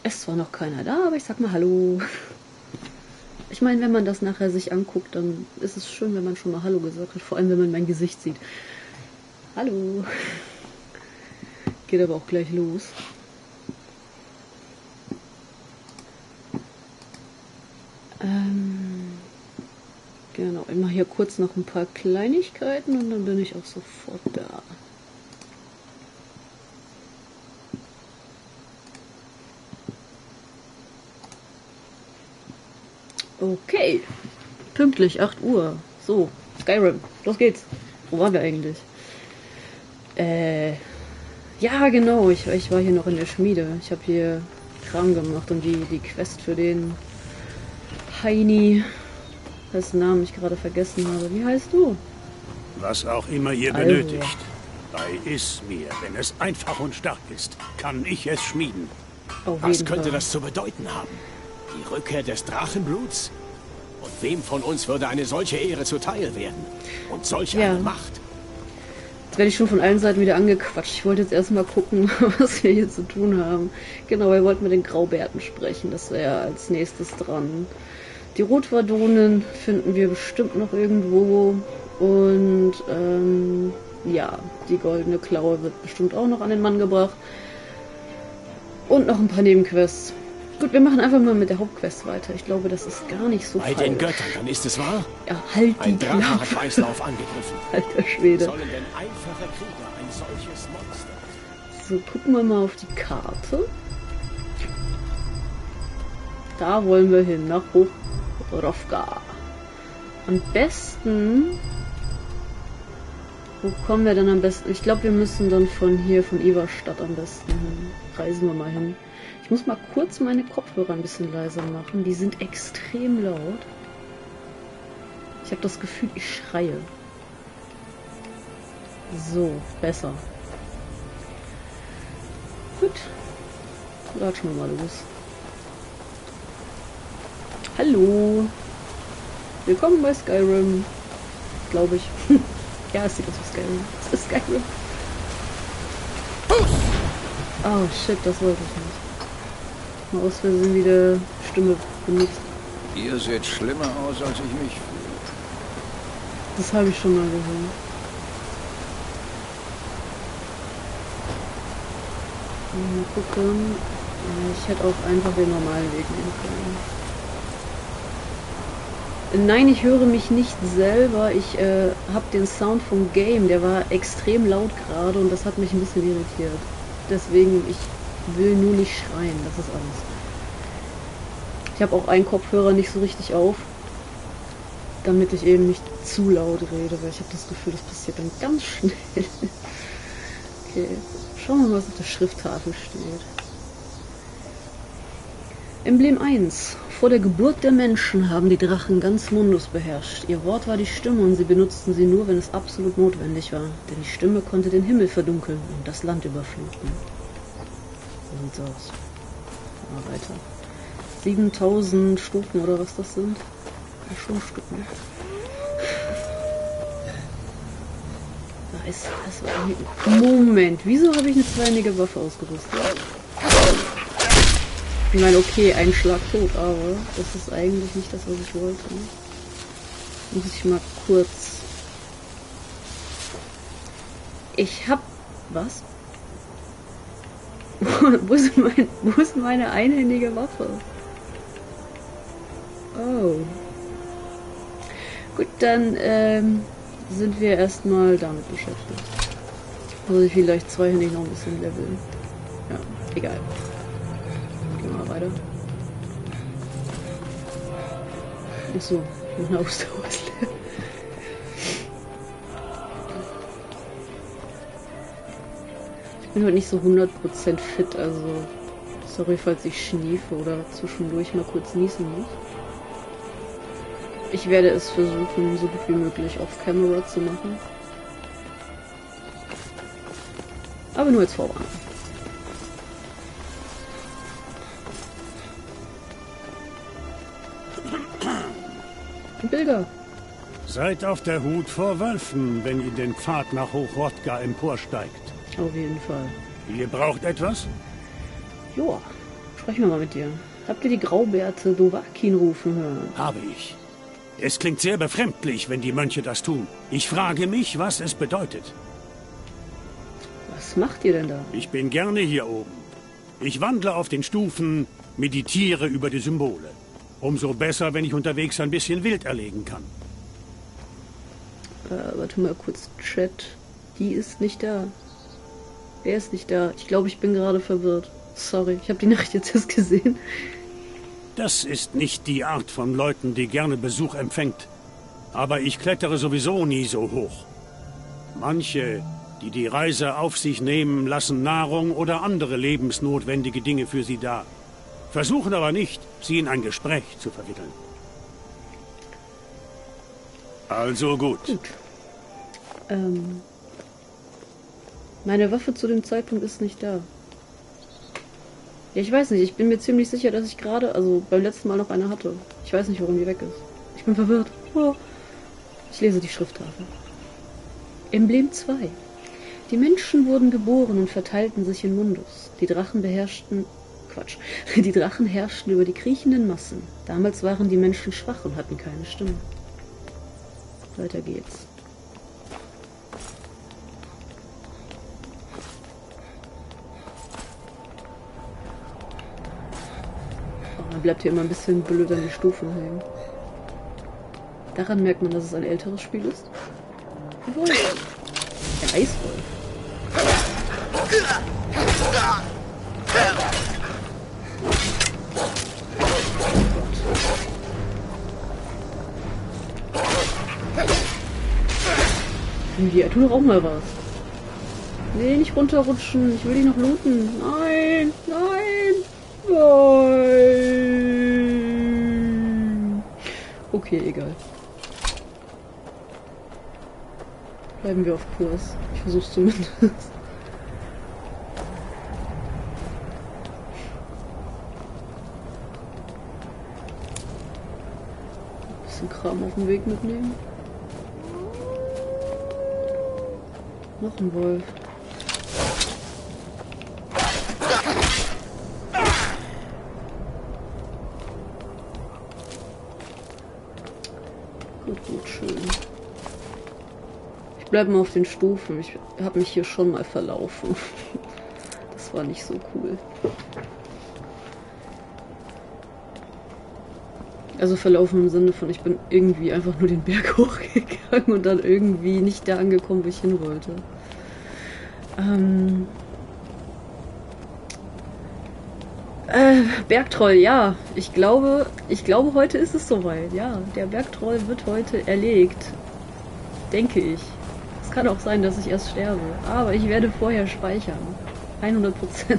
ist zwar noch keiner da, aber ich sag mal Hallo. Ich meine, wenn man das nachher sich anguckt, dann ist es schön, wenn man schon mal Hallo gesagt hat. Vor allem, wenn man mein Gesicht sieht. Hallo. Geht aber auch gleich los. Genau, ich mache hier kurz noch ein paar Kleinigkeiten und dann bin ich auch sofort da. Okay, pünktlich, 8 Uhr. So, Skyrim, los geht's. Wo waren wir eigentlich? Ja genau, ich war hier noch in der Schmiede. Ich habe hier Kram gemacht und die Quest für den Heini, dessen Namen ich gerade vergessen habe. Wie heißt du? Was auch immer ihr benötigt. Bei Izmir, wenn es einfach und stark ist, kann ich es schmieden. Was könnte das zu bedeuten haben? Die Rückkehr des Drachenbluts? Und wem von uns würde eine solche Ehre zuteil werden? Und solch eine Macht? Jetzt werde ich schon von allen Seiten wieder angequatscht. Ich wollte jetzt erstmal gucken, was wir hier zu tun haben. Genau, wir wollten mit den Graubärten sprechen. Das wäre als nächstes dran. Die Rotwardonen finden wir bestimmt noch irgendwo. Und ja, die goldene Klaue wird bestimmt auch noch an den Mann gebracht. Und noch ein paar Nebenquests. Gut, wir machen einfach mal mit der Hauptquest weiter. Ich glaube, das ist gar nicht so falsch. Bei den Göttern, dann ist es wahr? Ja, halt die Ein Drache hat Weißlauf angegriffen. Alter Schwede. Sollen denn einfache Krieger ein solches Monster? So, gucken wir mal auf die Karte. Da wollen wir hin, nach Hochrovga. Am besten... Wo kommen wir denn am besten? Ich glaube, wir müssen dann von hier, von Ivarstadt am besten hin. Reisen wir mal hin. Ich muss mal kurz meine Kopfhörer ein bisschen leiser machen. Die sind extrem laut. Ich habe das Gefühl, ich schreie. So, besser. Gut. Latschen wir mal los. Hallo. Willkommen bei Skyrim. Glaube ich. Ja, es sieht aus wie Skyrim. Es ist Skyrim. Oh shit, das wollte ich nicht. Mal aus Versehen wieder Stimme benutzt. Ihr seht schlimmer aus, als ich mich fühle. Das habe ich schon mal gehört. Mal gucken. Ich hätte auch einfach den normalen Weg nehmen können. Nein, ich höre mich nicht selber. Ich habe den Sound vom Game, der war extrem laut gerade und das hat mich ein bisschen irritiert. Deswegen, ich will nur nicht schreien, das ist alles. Ich habe auch einen Kopfhörer nicht so richtig auf, damit ich eben nicht zu laut rede, weil ich habe das Gefühl, das passiert dann ganz schnell. Okay, schauen wir mal, was auf der Schrifttafel steht. Emblem 1. Vor der Geburt der Menschen haben die Drachen ganz Mundus beherrscht. Ihr Wort war die Stimme und sie benutzten sie nur, wenn es absolut notwendig war. Denn die Stimme konnte den Himmel verdunkeln und das Land überfluten. So sieht's aus. Mal weiter. 7000 Stufen oder was das sind? Ja, schon Stücken. Da ist das. Moment, wieso habe ich eine zweihändige Waffe ausgerüstet? Ich meine, okay, ein Schlag tot, aber das ist eigentlich nicht das, was ich wollte. Muss ich mal kurz... Ich hab... Was? Wo ist meine einhändige Waffe? Oh. Gut, dann sind wir erstmal damit beschäftigt. Muss ich vielleicht zweihändig noch ein bisschen leveln. Ja, egal. Gehen wir mal weiter. Achso, meine Ausdauer ist leer. Ich bin heute nicht so 100% fit, also sorry, falls ich schniefe oder zwischendurch mal kurz niesen muss. Ich werde es versuchen, so gut wie möglich auf Camera zu machen. Aber nur als Vorwarnung. Bilder. Seid auf der Hut vor Wölfen, wenn ihr den Pfad nach Hochrodga emporsteigt. Auf jeden Fall. Ihr braucht etwas? Joa, Sprechen wir mal mit dir. Habt ihr die Graubärte Dovahkiin rufen hören? Habe ich. Es klingt sehr befremdlich, wenn die Mönche das tun. Ich frage mich, was es bedeutet. Was macht ihr denn da? Ich bin gerne hier oben. Ich wandle auf den Stufen, meditiere über die Symbole. Umso besser, wenn ich unterwegs ein bisschen wild erlegen kann. Warte mal kurz, Chat. Die ist nicht da. Wer ist nicht da? Ich glaube, ich bin gerade verwirrt. Sorry, ich habe die Nachricht jetzt erst gesehen. Das ist nicht die Art von Leuten, die gerne Besuch empfängt. Aber ich klettere sowieso nie so hoch. Manche, die die Reise auf sich nehmen, lassen Nahrung oder andere lebensnotwendige Dinge für sie da. Versuchen aber nicht, sie in ein Gespräch zu verwickeln. Also gut. Meine Waffe zu dem Zeitpunkt ist nicht da. Ja, ich weiß nicht. Ich bin mir ziemlich sicher, dass ich gerade, also beim letzten Mal noch eine hatte. Ich weiß nicht, warum die weg ist. Ich bin verwirrt. Oh. Ich lese die Schrifttafel. Emblem 2. Die Menschen wurden geboren und verteilten sich in Mundus. Die Drachen beherrschten... Quatsch. Die Drachen herrschten über die kriechenden Massen. Damals waren die Menschen schwach und hatten keine Stimme. Weiter geht's. Man bleibt hier immer ein bisschen blöd an die Stufen hängen. Daran merkt man, dass es ein älteres Spiel ist. Wolf. Der Eiswolf. Ja, tu doch auch mal was. Nee, nicht runterrutschen. Ich will dich noch looten. Nein, nein, nein. Okay, egal. Bleiben wir auf Kurs. Ich versuch's zumindest. Ein bisschen Kram auf dem Weg mitnehmen. Noch ein Wolf. Gut, schön. Ich bleibe mal auf den Stufen. Ich habe mich hier schon mal verlaufen. Das war nicht so cool. Also verlaufen im Sinne von, ich bin irgendwie einfach nur den Berg hochgegangen und dann irgendwie nicht da angekommen, wo ich hin wollte. Bergtroll, ja. Ich glaube, heute ist es soweit. Ja, der Bergtroll wird heute erlegt. Denke ich. Es kann auch sein, dass ich erst sterbe. Aber ich werde vorher speichern. 100%.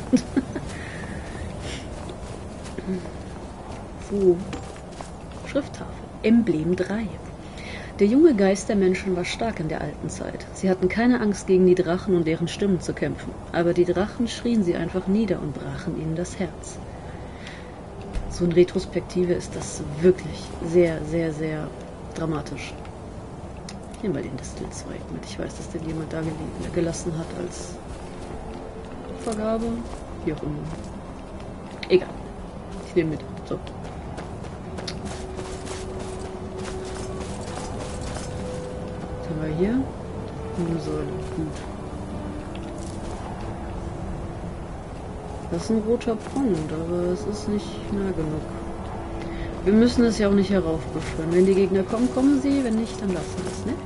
So. Schrifttafel. Emblem 3. Der junge Geist der Menschen war stark in der alten Zeit. Sie hatten keine Angst, gegen die Drachen und deren Stimmen zu kämpfen. Aber die Drachen schrien sie einfach nieder und brachen ihnen das Herz. So in Retrospektive ist das wirklich sehr, sehr, sehr dramatisch. Ich nehme mal den Distel 2 mit. Ich weiß, dass den jemand da gelassen hat als Vergabe. Wie auch immer. Egal. Ich nehme mit. So. Haben wir hier eine Säule. Gut. Das ist ein roter Punkt, aber es ist nicht nah genug. Wir müssen es ja auch nicht heraufbeschwören. Wenn die Gegner kommen, kommen sie. Wenn nicht, dann lassen wir es, ne?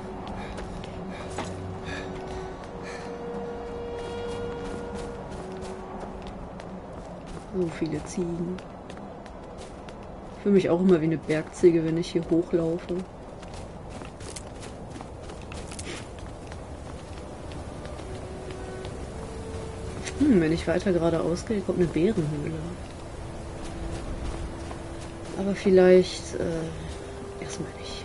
So viele Ziegen. Ich fühle mich auch immer wie eine Bergziege, wenn ich hier hochlaufe. Wenn ich weiter geradeaus gehe, kommt eine Bärenhöhle. Aber vielleicht erstmal nicht.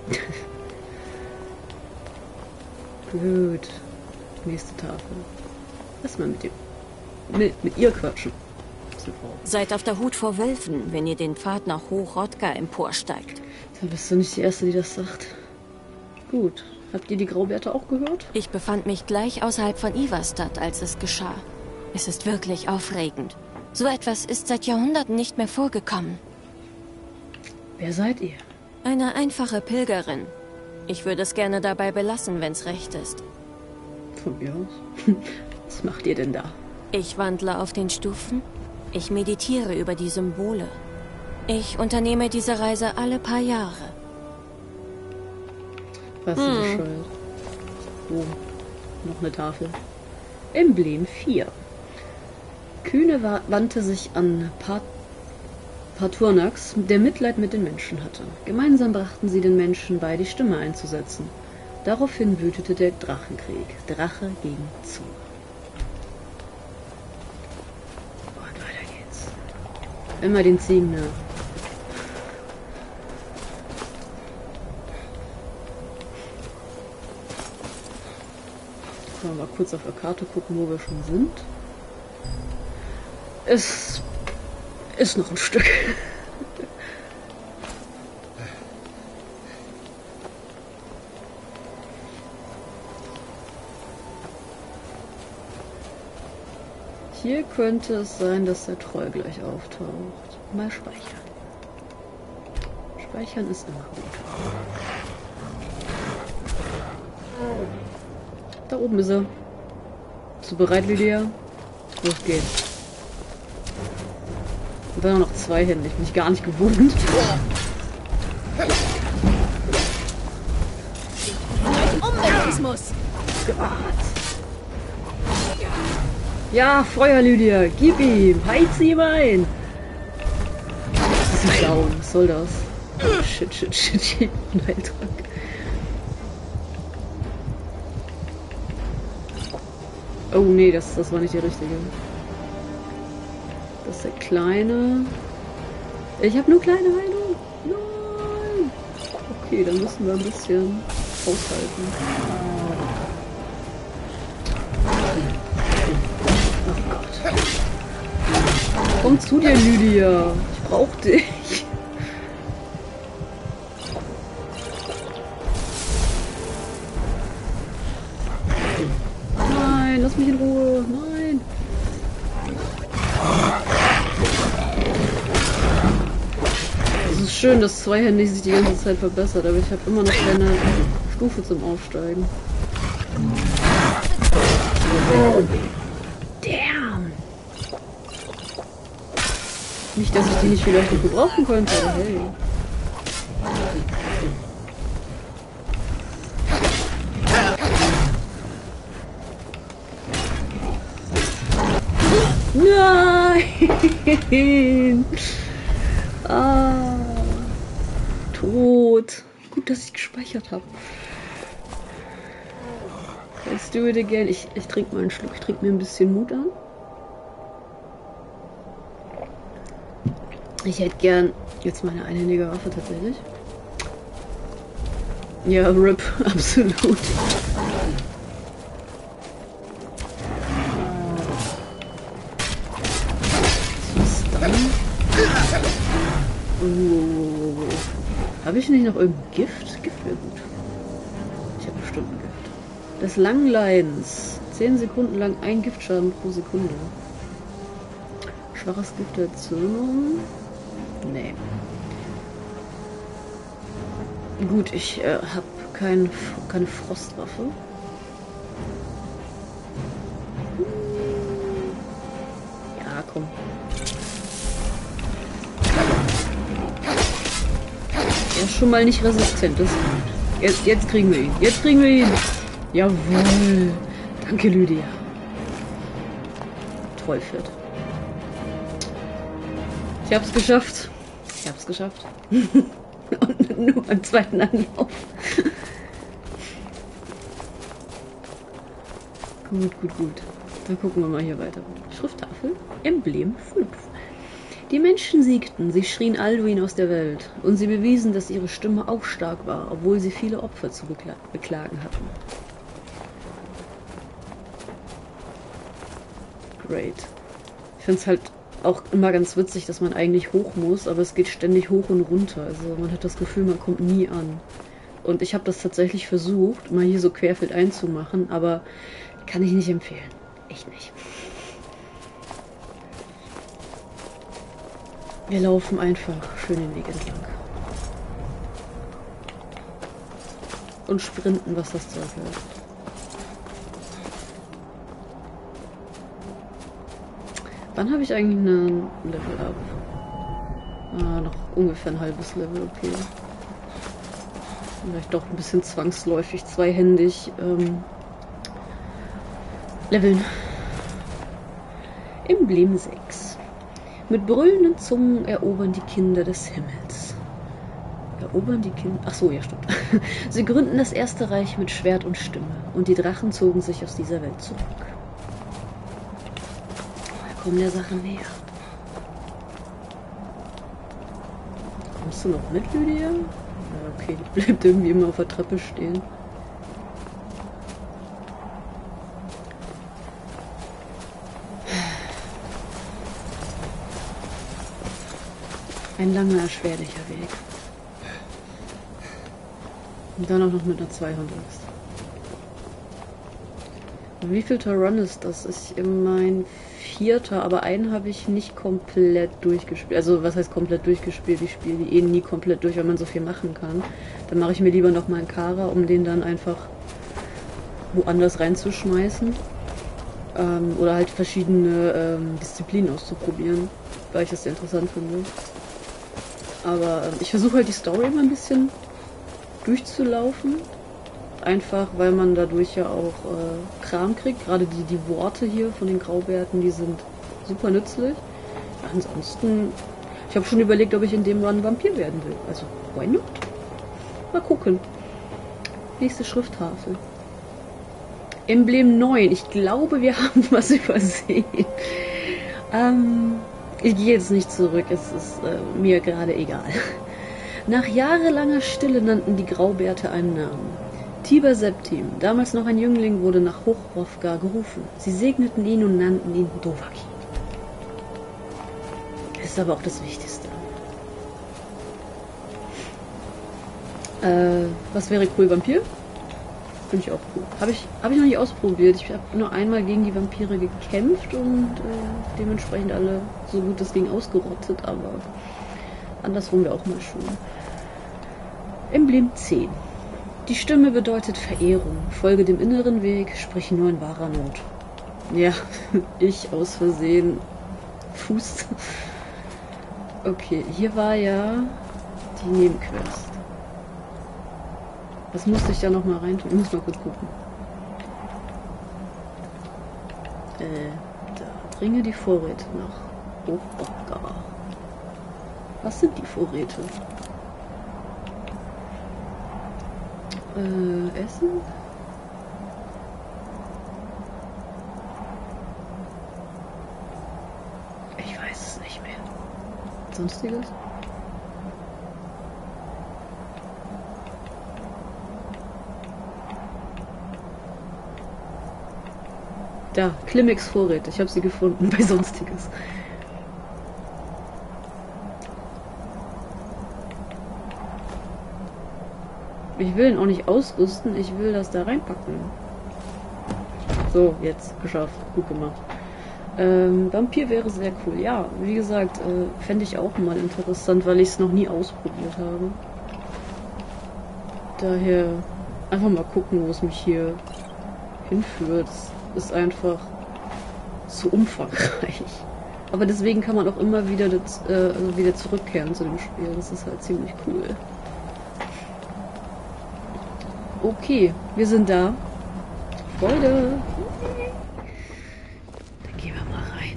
Gut. Nächste Tafel. Erstmal mit ihr quatschen. Seid auf der Hut vor Wölfen, wenn ihr den Pfad nach Hoch-Rodka emporsteigt. Da bist du nicht die Erste, die das sagt. Gut. Habt ihr die Graubärte auch gehört? Ich befand mich gleich außerhalb von Ivarstadt, als es geschah. Es ist wirklich aufregend. So etwas ist seit Jahrhunderten nicht mehr vorgekommen. Wer seid ihr? Eine einfache Pilgerin. Ich würde es gerne dabei belassen, wenn's recht ist. Von mir aus. Was macht ihr denn da? Ich wandle auf den Stufen. Ich meditiere über die Symbole. Ich unternehme diese Reise alle paar Jahre. Was ist bescheuert? Oh, noch eine Tafel. Emblem 4. Kühne wandte sich an Paturnax, der Mitleid mit den Menschen hatte. Gemeinsam brachten sie den Menschen bei, die Stimme einzusetzen. Daraufhin wütete der Drachenkrieg. Drache gegen Zunge. Und weiter geht's. Immer den Ziegen nach. Können wir mal kurz auf der Karte gucken, wo wir schon sind. Es ist noch ein Stück. Hier könnte es sein, dass der Troll gleich auftaucht. Mal speichern. Speichern ist immer gut. Da oben ist er. Bist du bereit, Lydia? Los geht's. Und dann noch zweihändig. Bin ich gar nicht gewohnt. Unbedingungsmus. Ja, Feuer, Lydia. Gib ihm. Heiz ihm ein. Das ist ein Clown. Was soll das? Shit. Heiltrank. Oh nee, das war nicht die richtige. Das ist der kleine. Ich habe nur kleine Heilung. Nein. Okay, dann müssen wir ein bisschen aushalten. Oh Gott. Komm zu dir, Lydia. Ich brauch dich. Nein, lass mich in Ruhe. Nein. Es ist schön, dass zweihändig sich die ganze Zeit verbessert, aber ich habe immer noch keine Stufe zum Aufsteigen. Oh. Damn. Nicht, dass ich die nicht vielleicht noch gebrauchen könnte, aber hey. Nein! Ah, tot. Gut, dass ich gespeichert habe. Let's do it again. Ich trinke mal einen Schluck. Ich trinke mir ein bisschen Mut an. Ich hätte gern jetzt meine einhändige Waffe tatsächlich. Ja, RIP, absolut. Habe ich nicht noch irgendein Gift? Gift wäre gut. Ich habe bestimmt ein Gift. Des Langleidens. 10 Sekunden lang ein Giftschaden pro Sekunde. Schwaches Gift der Erzürnung. Nee. Gut, ich habe keine Frostwaffe. Ja, komm. Er ist schon mal nicht resistent. Das ist gut. Jetzt kriegen wir ihn. Jetzt kriegen wir ihn. Jawohl. Danke, Lydia. Trollfett. Ich hab's geschafft. Ich hab's geschafft. Und nur beim zweiten Anlauf. Gut. Dann gucken wir mal hier weiter. Schrifttafel. Emblem 5. Die Menschen siegten, sie schrien Alduin aus der Welt. Und sie bewiesen, dass ihre Stimme auch stark war, obwohl sie viele Opfer zu beklagen hatten. Great. Ich finde es halt auch immer ganz witzig, dass man eigentlich hoch muss, aber es geht ständig hoch und runter. Also man hat das Gefühl, man kommt nie an. Und ich habe das tatsächlich versucht, mal hier so querfeldein zu machen, aber kann ich nicht empfehlen. Echt nicht. Wir laufen einfach schön den Weg entlang. Und sprinten, was das Zeug hält. Wann habe ich eigentlich einen Level-Up? Ah, noch ungefähr ein halbes Level, okay. Vielleicht doch ein bisschen zwangsläufig, zweihändig leveln. Emblem 6. Mit brüllenden Zungen erobern die Kinder des Himmels. Erobern die Kinder... Ach so, ja, stimmt. Sie gründen das erste Reich mit Schwert und Stimme. Und die Drachen zogen sich aus dieser Welt zurück. Wir kommen der Sache näher. Kommst du noch mit, Lydia? Ja, okay, die bleibt irgendwie immer auf der Treppe stehen. Ein langer, erschwerlicher Weg. Und dann auch noch mit einer Zweihandaxt. Wie viel Run ist das? Ist mein 4., aber einen habe ich nicht komplett durchgespielt. Also was heißt komplett durchgespielt? Ich spiele die nie komplett durch, weil man so viel machen kann. Dann mache ich mir lieber noch mal einen Kara, um den dann einfach woanders reinzuschmeißen. Oder halt verschiedene Disziplinen auszuprobieren, weil ich das sehr interessant finde. Aber ich versuche halt die Story immer ein bisschen durchzulaufen. Einfach, weil man dadurch ja auch Kram kriegt. Gerade die Worte hier von den Graubärten, die sind super nützlich. Ansonsten, ich habe schon überlegt, ob ich in dem Run Vampir werden will. Also, why not? Mal gucken. Nächste Schrifttafel. Emblem 9. Ich glaube, wir haben was übersehen. Ich gehe jetzt nicht zurück. Es ist mir gerade egal. Nach jahrelanger Stille nannten die Graubärte einen Namen. Tiber Septim, damals noch ein Jüngling, wurde nach Hochhrothgar gerufen. Sie segneten ihn und nannten ihn Dovahkiin. Das ist aber auch das Wichtigste. Was wäre cool? Vampir? Finde ich auch cool. Habe ich noch nicht ausprobiert. Ich habe nur einmal gegen die Vampire gekämpft und dementsprechend alle so gut es ging ausgerottet, aber andersrum wäre auch mal schön. Emblem 10. Die Stimme bedeutet Verehrung. Folge dem inneren Weg, sprich nur in wahrer Not. Ja, ich aus Versehen. Fuß. Okay, hier war ja die Nebenquest. Was musste ich da nochmal reintun? Ich muss mal kurz gucken. Da. Bringe die Vorräte nach Hochhrothgar. Was sind die Vorräte? Essen? Ich weiß es nicht mehr. Sonstiges? Da, Klimmix Vorräte. Ich habe sie gefunden bei Sonstiges. Ich will ihn auch nicht ausrüsten, ich will das da reinpacken. So, jetzt geschafft. Gut gemacht. Vampir wäre sehr cool. Ja, wie gesagt, fände ich auch mal interessant, weil ich es noch nie ausprobiert habe. Daher einfach mal gucken, wo es mich hier hinführt. Es ist einfach zu umfangreich. Aber deswegen kann man auch immer wieder, wieder zurückkehren zu dem Spiel. Das ist halt ziemlich cool. Okay, wir sind da. Freude. Dann gehen wir mal rein.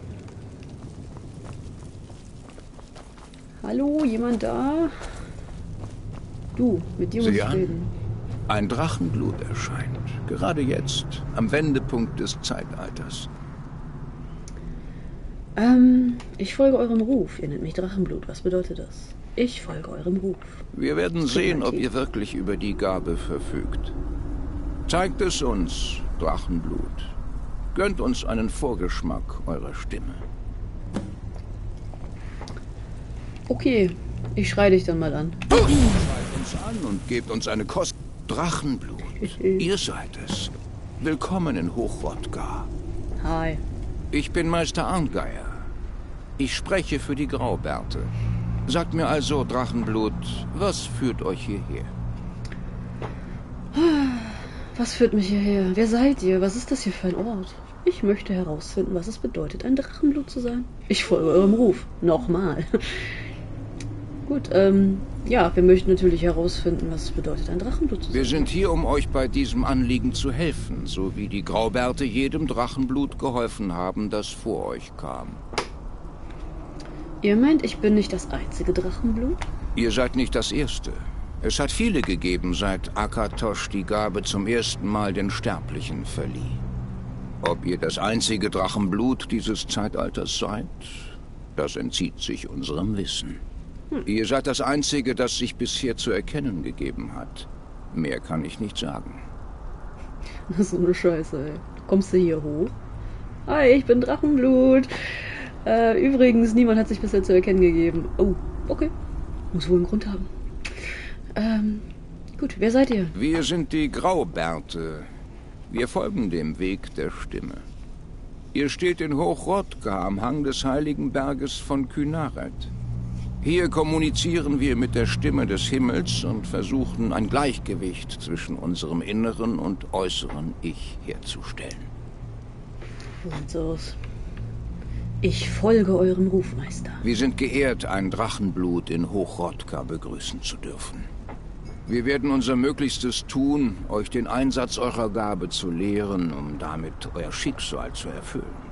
Hallo, jemand da? Du, mit dir muss ich reden. Ein Drachenblut erscheint. Gerade jetzt, am Wendepunkt des Zeitalters. Ich folge eurem Ruf. Ihr nennt mich Drachenblut. Was bedeutet das? Ich folge eurem Ruf. Wir werden sehen, ob ihr wirklich über die Gabe verfügt. Zeigt es uns, Drachenblut. Gönnt uns einen Vorgeschmack eurer Stimme. Okay, ich schreie dich dann mal an. Schreit uns an und gebt uns eine Kost. Drachenblut, ihr seid es. Willkommen in Hochhrothgar. Hi. Ich bin Meister Arngeier. Ich spreche für die Graubärte. Sagt mir also, Drachenblut, was führt euch hierher? Was führt mich hierher? Wer seid ihr? Was ist das hier für ein Ort? Ich möchte herausfinden, was es bedeutet, ein Drachenblut zu sein. Ich folge eurem Ruf. Nochmal. Gut, ja, wir möchten natürlich herausfinden, was es bedeutet, ein Drachenblut zu sein. Wir sind hier, um euch bei diesem Anliegen zu helfen, so wie die Graubärte jedem Drachenblut geholfen haben, das vor euch kam. Ihr meint, ich bin nicht das einzige Drachenblut? Ihr seid nicht das Erste. Es hat viele gegeben, seit Akatosh die Gabe zum ersten Mal den Sterblichen verlieh. Ob ihr das einzige Drachenblut dieses Zeitalters seid, das entzieht sich unserem Wissen. Ihr seid das Einzige, das sich bisher zu erkennen gegeben hat. Mehr kann ich nicht sagen. Das ist so eine Scheiße, ey. Kommst du hier hoch? Hi, ich bin Drachenblut. Übrigens, niemand hat sich bisher zu erkennen gegeben. Oh, okay. Muss wohl einen Grund haben. Gut, wer seid ihr? Wir sind die Graubärte. Wir folgen dem Weg der Stimme. Ihr steht in Hochrodka am Hang des heiligen Berges von Kynaret. Hier kommunizieren wir mit der Stimme des Himmels und versuchen, ein Gleichgewicht zwischen unserem inneren und äußeren Ich herzustellen. So sieht's aus. Ich folge eurem Rufmeister. Wir sind geehrt, ein Drachenblut in Hochrodka begrüßen zu dürfen. Wir werden unser Möglichstes tun, euch den Einsatz eurer Gabe zu lehren, um damit euer Schicksal zu erfüllen.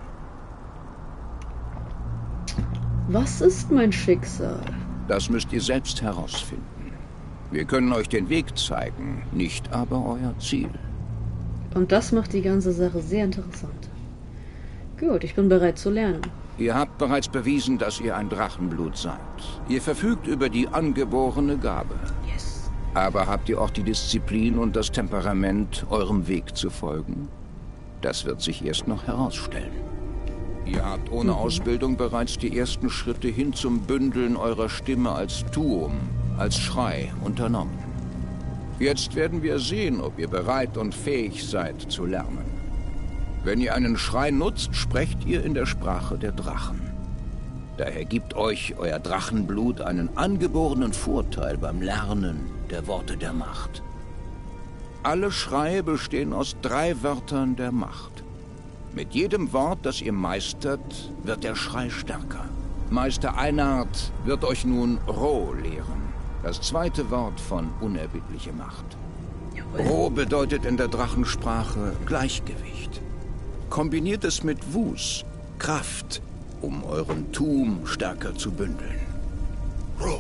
Was ist mein Schicksal? Das müsst ihr selbst herausfinden. Wir können euch den Weg zeigen, nicht aber euer Ziel. Und das macht die ganze Sache sehr interessant. Gut, ich bin bereit zu lernen. Ihr habt bereits bewiesen, dass ihr ein Drachenblut seid. Ihr verfügt über die angeborene Gabe. Yes. Aber habt ihr auch die Disziplin und das Temperament, eurem Weg zu folgen? Das wird sich erst noch herausstellen. Ihr habt ohne Ausbildung bereits die ersten Schritte hin zum Bündeln eurer Stimme als Tuum, als Schrei unternommen. Jetzt werden wir sehen, ob ihr bereit und fähig seid zu lernen. Wenn ihr einen Schrei nutzt, sprecht ihr in der Sprache der Drachen. Daher gibt euch euer Drachenblut einen angeborenen Vorteil beim Lernen der Worte der Macht. Alle Schreie bestehen aus 3 Wörtern der Macht. Mit jedem Wort, das ihr meistert, wird der Schrei stärker. Meister Einard wird euch nun Ro lehren, das zweite Wort von unerbittliche Macht. Ro bedeutet in der Drachensprache Gleichgewicht. Kombiniert es mit Wus, Kraft, um euren Tuum stärker zu bündeln. Ro.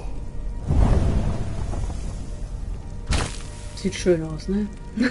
Sieht schön aus, ne?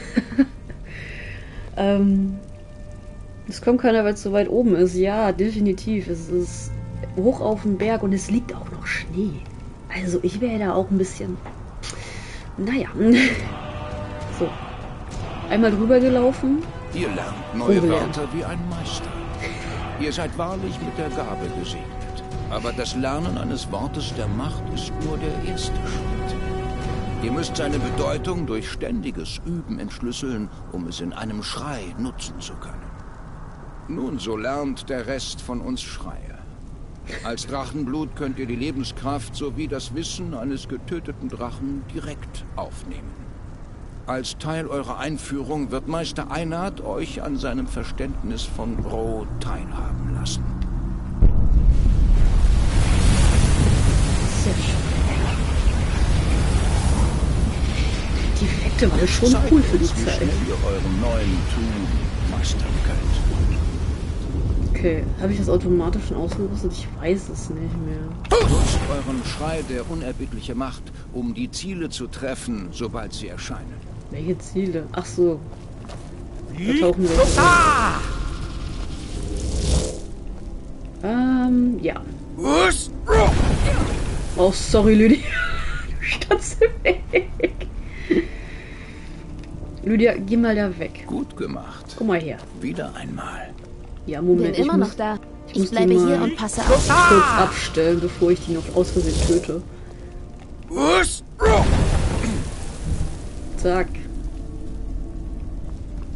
Es kommt keiner, weil es so weit oben ist. Ja, definitiv. Es ist hoch auf dem Berg und es liegt auch noch Schnee. Also ich wäre da auch ein bisschen... Naja. So. Einmal drüber gelaufen. Ihr lernt neue Wörter wie ein Meister. Ihr seid wahrlich mit der Gabe gesegnet. Aber das Lernen eines Wortes der Macht ist nur der erste Schritt. Ihr müsst seine Bedeutung durch ständiges Üben entschlüsseln, um es in einem Schrei nutzen zu können. Nun, so lernt der Rest von uns Schreie. Als Drachenblut könnt ihr die Lebenskraft sowie das Wissen eines getöteten Drachen direkt aufnehmen. Als Teil eurer Einführung wird Meister Einard euch an seinem Verständnis von Ro teilhaben lassen. Sehr schön. Die Effekte waren schon cool für die Zeigt uns, wie Zeit. schnell ihr euren neuen Tuum meistern könnt. Okay, habe ich das automatisch schon ausgerüstet? Ich weiß es nicht mehr. Nutzt euren Schrei der unerbittliche Macht, um die Ziele zu treffen, sobald sie erscheinen. Welche Ziele? Ach so. Da tauchen wir jetzt auf. Ja. Oh, sorry, Lydia. Du standst im Weg. Lydia, geh mal da weg. Gut gemacht. Komm mal her. Wieder einmal. Ja, Bin Moment. immer muss noch da. muss Ich die bleibe mal hier und passe auf. kurz abstellen, bevor ich die noch aus Versehen töte. Zack.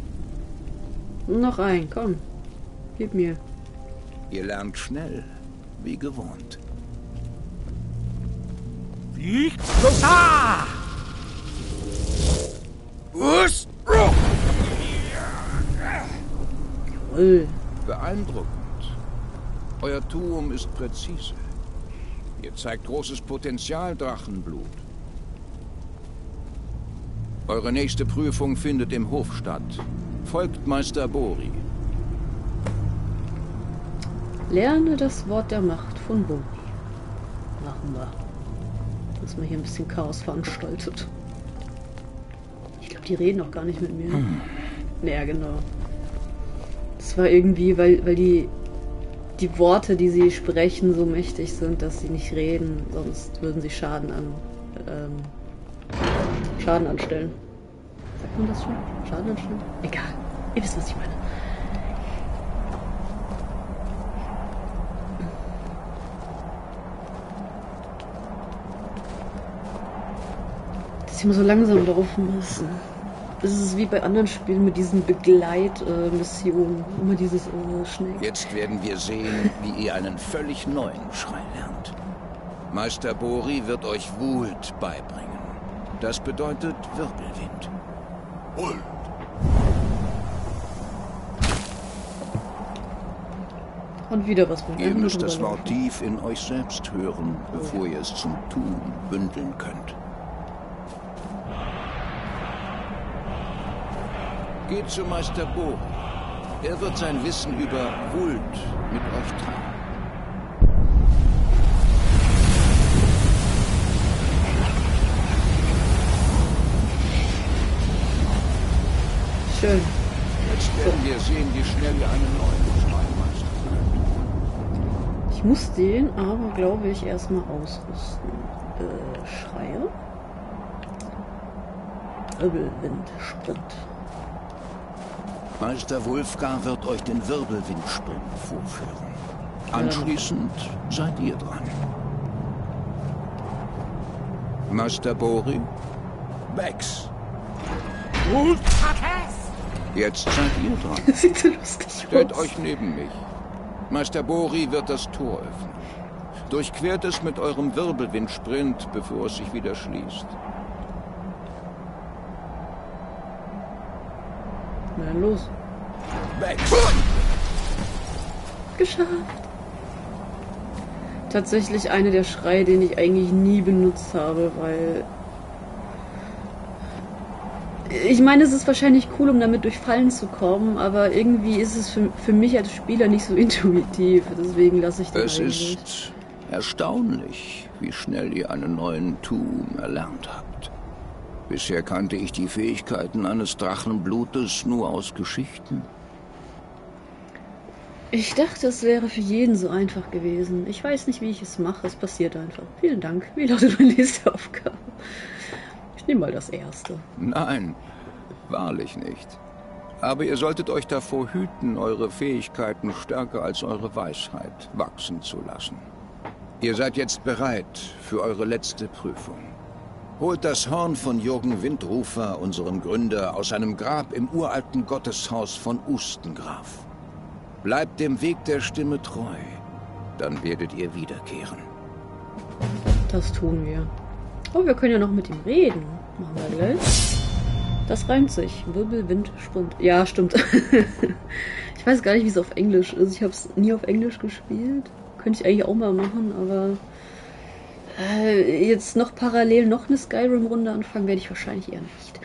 Noch ein, komm. Gib mir. Ihr lernt schnell. wie gewohnt. Fliegt los! Ah! Jawohl. Beeindruckend. Euer Tuum ist präzise. Ihr zeigt großes Potenzial, Drachenblut. Eure nächste Prüfung findet im Hof statt. Folgt Meister Bori. Lerne das Wort der Macht von Bori. Machen wir. Dass man hier ein bisschen Chaos veranstaltet. Ich glaube, die reden auch gar nicht mit mir. Naja, genau. Das war irgendwie, weil die Worte, die sie sprechen, so mächtig sind, dass sie nicht reden, sonst würden sie Schaden anstellen. Sagt man das schon? Schaden anstellen? Egal. Ihr wisst, was ich meine. Dass sie immer so langsam laufen müssen. Das ist wie bei anderen Spielen mit diesen Begleitmissionen. Immer dieses schnell. Jetzt werden wir sehen, wie ihr einen völlig neuen Schrei lernt. Meister Bori wird euch Wult beibringen. Das bedeutet Wirbelwind. Wult! Und wieder was von Ihr müsst das Wort tief in euch selbst hören, bevor ihr es zum Tun bündeln könnt. Geht zu Meister Bori. Er wird sein Wissen über Wult mit euch teilen. Schön. Jetzt werden wir sehen, wie schnell ihr einen neuen Schrei meistert. Ich muss den aber, glaube ich, erstmal ausrüsten. Schreie. Wirbelwind, Sprint. Meister Wulfgar wird euch den Wirbelwindsprint vorführen. Anschließend seid ihr dran. Meister Bori, Bex. Jetzt seid ihr dran. Das sieht so lustig Stellt aus. euch neben mich. Meister Bori wird das Tor öffnen. Durchquert es mit eurem Wirbelwindsprint, bevor es sich wieder schließt. Na dann los. Bex. Geschafft. Tatsächlich einer der Schreie, den ich eigentlich nie benutzt habe, weil... Ich meine, es ist wahrscheinlich cool, um damit durch Fallen zu kommen, aber irgendwie ist es für mich als Spieler nicht so intuitiv. Deswegen lasse ich den Es eigentlich. ist erstaunlich, wie schnell ihr einen neuen Tuum erlernt habt. Bisher kannte ich die Fähigkeiten eines Drachenblutes nur aus Geschichten. Ich dachte, es wäre für jeden so einfach gewesen. Ich weiß nicht, wie ich es mache. Es passiert einfach. Vielen Dank. Wie lautet meine nächste Aufgabe? Ich nehme mal das erste. Nein, wahrlich nicht. Aber ihr solltet euch davor hüten, eure Fähigkeiten stärker als eure Weisheit wachsen zu lassen. Ihr seid jetzt bereit für eure letzte Prüfung. Holt das Horn von Jürgen Windrufer, unserem Gründer, aus seinem Grab im uralten Gotteshaus von Ustengraf. Bleibt dem Weg der Stimme treu, dann werdet ihr wiederkehren. Das tun wir. Oh, wir können ja noch mit ihm reden. Machen wir gleich. Das reimt sich. Wirbel, Wind, Sprint. Ja, stimmt. Ich weiß gar nicht, wie es auf Englisch ist. Ich habe es nie auf Englisch gespielt. Könnte ich eigentlich auch mal machen, aber jetzt noch parallel noch eine Skyrim-Runde anfangen, werde ich wahrscheinlich eher nicht.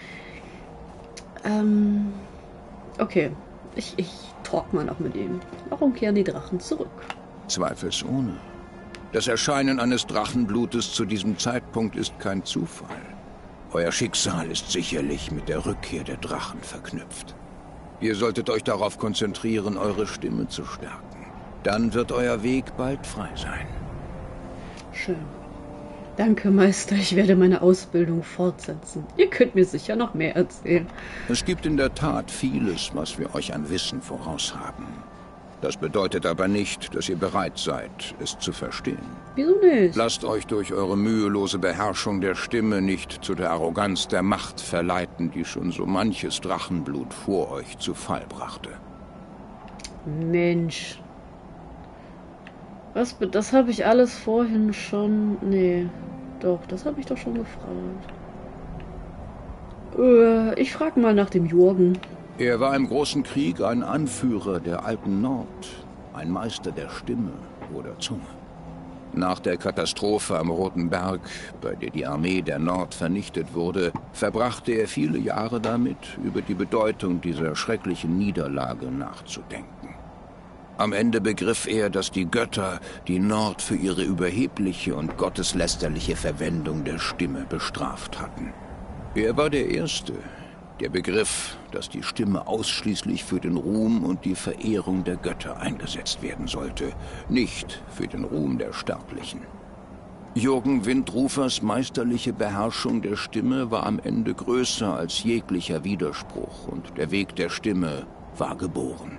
Okay. Ich talk mal noch mit ihm. Warum kehren die Drachen zurück? Zweifelsohne. Das Erscheinen eines Drachenblutes zu diesem Zeitpunkt ist kein Zufall. Euer Schicksal ist sicherlich mit der Rückkehr der Drachen verknüpft. Ihr solltet euch darauf konzentrieren, eure Stimme zu stärken. Dann wird euer Weg bald frei sein. Schön. Danke, Meister. Ich werde meine Ausbildung fortsetzen. Ihr könnt mir sicher noch mehr erzählen. Es gibt in der Tat vieles, was wir euch an Wissen voraus haben. Das bedeutet aber nicht, dass ihr bereit seid, es zu verstehen. Wieso nicht? Lasst euch durch eure mühelose Beherrschung der Stimme nicht zu der Arroganz der Macht verleiten, die schon so manches Drachenblut vor euch zu Fall brachte. Mensch. Das habe ich alles vorhin schon... Nee, doch, das habe ich doch schon gefragt. Ich frage mal nach dem Jürgen. Er war im Großen Krieg ein Anführer der alten Nord, ein Meister der Stimme oder Zunge. Nach der Katastrophe am Roten Berg, bei der die Armee der Nord vernichtet wurde, verbrachte er viele Jahre damit, über die Bedeutung dieser schrecklichen Niederlage nachzudenken. Am Ende begriff er, dass die Götter die Nord für ihre überhebliche und gotteslästerliche Verwendung der Stimme bestraft hatten. Er war der Erste, der begriff, dass die Stimme ausschließlich für den Ruhm und die Verehrung der Götter eingesetzt werden sollte, nicht für den Ruhm der Sterblichen. Jürgen Windrufers meisterliche Beherrschung der Stimme war am Ende größer als jeglicher Widerspruch und der Weg der Stimme war geboren.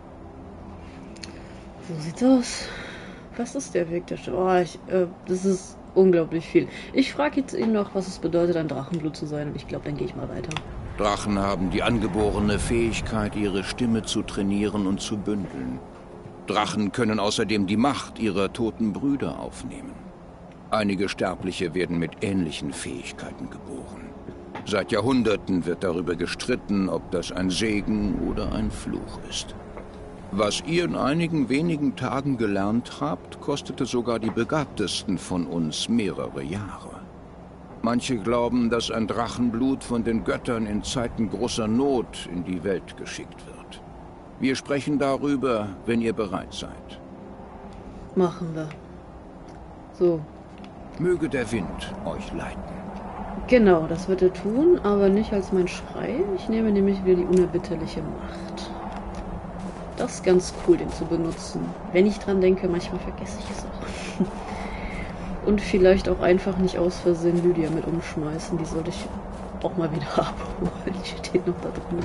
So sieht's aus. Was ist der Weg der Stimme? Oh, das ist unglaublich viel. Ich frage jetzt ihn noch, was es bedeutet, ein Drachenblut zu sein, und ich glaube, dann gehe ich mal weiter. Drachen haben die angeborene Fähigkeit, ihre Stimme zu trainieren und zu bündeln. Drachen können außerdem die Macht ihrer toten Brüder aufnehmen. Einige Sterbliche werden mit ähnlichen Fähigkeiten geboren. Seit Jahrhunderten wird darüber gestritten, ob das ein Segen oder ein Fluch ist. Was ihr in einigen wenigen Tagen gelernt habt, kostete sogar die Begabtesten von uns mehrere Jahre. Manche glauben, dass ein Drachenblut von den Göttern in Zeiten großer Not in die Welt geschickt wird. Wir sprechen darüber, wenn ihr bereit seid. Machen wir. So. Möge der Wind euch leiten. Genau, das wird er tun, aber nicht als mein Schrei. Ich nehme nämlich wieder die unerbitterliche Macht. Das ist ganz cool, den zu benutzen. Wenn ich dran denke, manchmal vergesse ich es auch. Und vielleicht auch einfach nicht aus Versehen Lydia mit umschmeißen. Die sollte ich auch mal wieder abholen. Die steht noch da drin.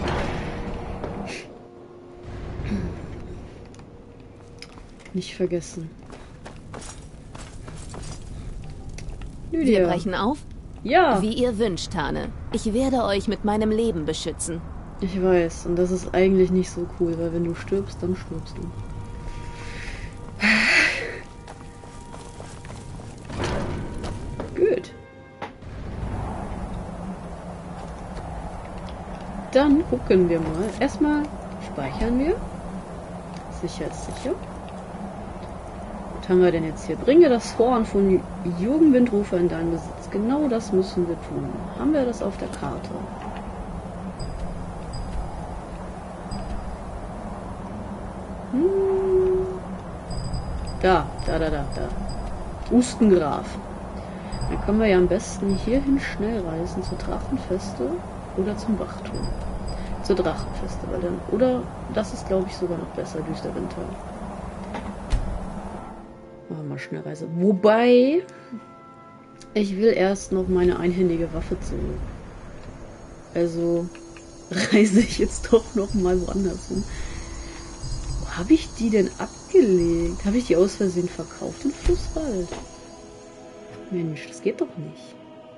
Nicht vergessen. Lydia. Wir brechen auf? Ja. Wie ihr wünscht, Tane. Ich werde euch mit meinem Leben beschützen. Ich weiß, und das ist eigentlich nicht so cool, weil wenn du stirbst, dann stirbst du. Gut. Dann gucken wir mal. Erstmal speichern wir. Sicher ist sicher. Was haben wir denn jetzt hier? Bringe das Horn von Jürgen Windrufer in deinen Besitz. Genau das müssen wir tun. Haben wir das auf der Karte? Da. Ustengraf. Dann können wir ja am besten hierhin schnell reisen, zur Drachenfeste oder zum Wachturm. Zur Drachenfeste, weil dann, oder, das ist glaube ich sogar noch besser, düster Winter. Machen wir mal Schnellreise. Wobei, ich will erst noch meine einhändige Waffe zurück. Also reise ich jetzt doch noch mal woanders hin. Wo habe ich die denn abgelegt? Habe ich die aus Versehen verkauft im Flusswald? Mensch, das geht doch nicht.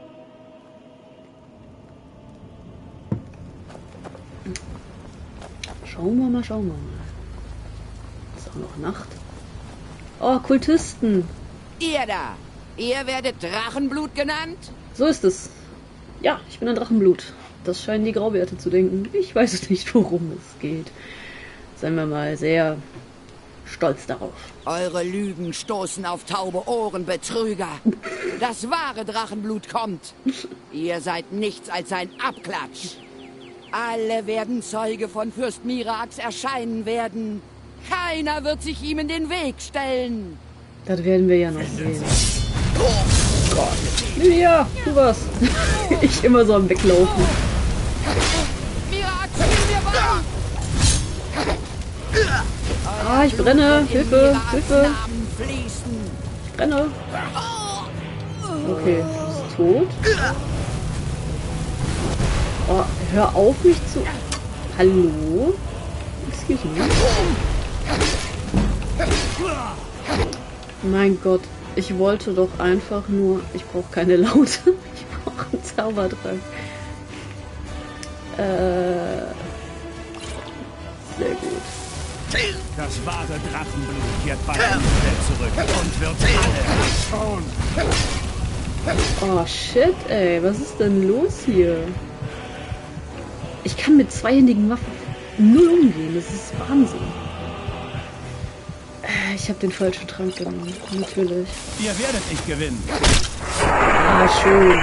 Schauen wir mal. Ist auch noch Nacht. Oh, Kultisten. Ihr da! Ihr werdet Drachenblut genannt? So ist es. Ja, ich bin ein Drachenblut. Das scheinen die Graubärte zu denken. Ich weiß nicht, worum es geht. Seien wir mal sehr stolz darauf. Eure Lügen stoßen auf taube Ohren, Betrüger. Das wahre Drachenblut kommt. Ihr seid nichts als ein Abklatsch. Alle werden Zeuge von Fürst Mirax erscheinen werden. Keiner wird sich ihm in den Weg stellen. Das werden wir ja noch sehen. Oh Gott. Lydia, tu was. Ich immer so am Weglaufen. Mirax, hilf mir bei! Ah, ich brenne. Hilfe. Ich brenne. Okay, du bist tot. Oh, hör auf mich zu... Hallo? Excuse me. Mein Gott, ich wollte doch einfach nur... Ich brauche keine Laute. Ich brauche einen Zaubertrank. Sehr gut. Das wahre Drachenblut kehrt bald zurück und wird alle verschonen. Oh shit, ey, was ist denn los hier? Ich kann mit zweihändigen Waffen null umgehen, das ist Wahnsinn. Ich habe den falschen Trank genommen, natürlich. Ihr werdet nicht gewinnen. Ah, schön.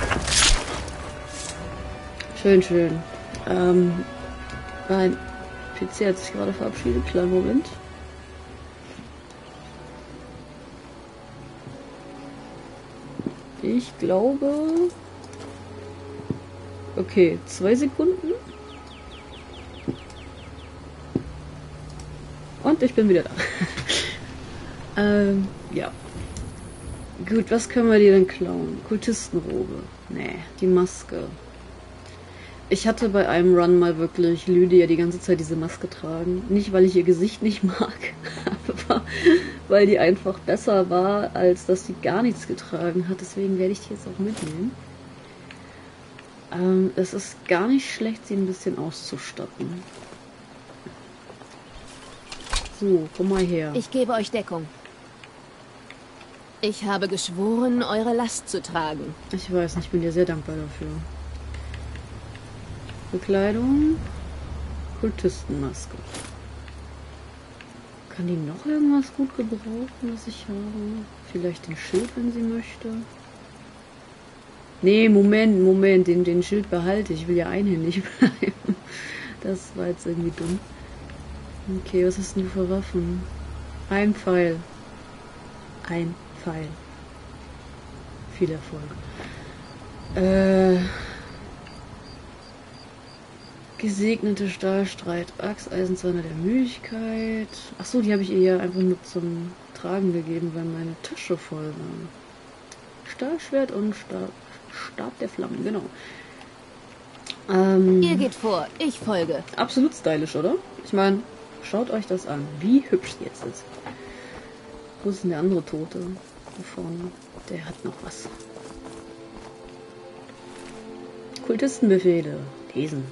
Schön, schön. Mein PC hat sich gerade verabschiedet. Kleinen Moment. Ich glaube... Okay, 2 Sekunden. Und ich bin wieder da. Ja. Gut, was können wir dir denn klauen? Kultistenrobe. Nee, die Maske. Ich hatte bei einem Run mal wirklich Lydia die ganze Zeit diese Maske tragen. Nicht, weil ich ihr Gesicht nicht mag, aber weil die einfach besser war, als dass sie gar nichts getragen hat. Deswegen werde ich die jetzt auch mitnehmen. Es ist gar nicht schlecht, sie ein bisschen auszustatten. So, komm mal her. Ich gebe euch Deckung. Ich habe geschworen, eure Last zu tragen. Ich weiß nicht, ich bin dir sehr dankbar dafür. Bekleidung. Kultistenmaske. Kann die noch irgendwas gut gebrauchen, was ich habe? Vielleicht den Schild, wenn sie möchte. Nee, Moment. Den Schild behalte ich. Ich will ja einhändig bleiben. Das war jetzt irgendwie dumm. Okay, was hast du für Waffen? Ein Pfeil. Ein Pfeil. Viel Erfolg. Gesegnete Stahlstreit. Eisenzahner der Müdigkeit. Achso, die habe ich ihr ja einfach nur zum Tragen gegeben, weil meine Tasche voll war. Stahlschwert und Stab der Flammen, genau. Ihr geht vor, ich folge. Absolut stylisch, oder? Ich meine, schaut euch das an, wie hübsch die jetzt ist. Wo ist denn der andere Tote? Da vorne. Der hat noch was. Kultistenbefehle. Lesen.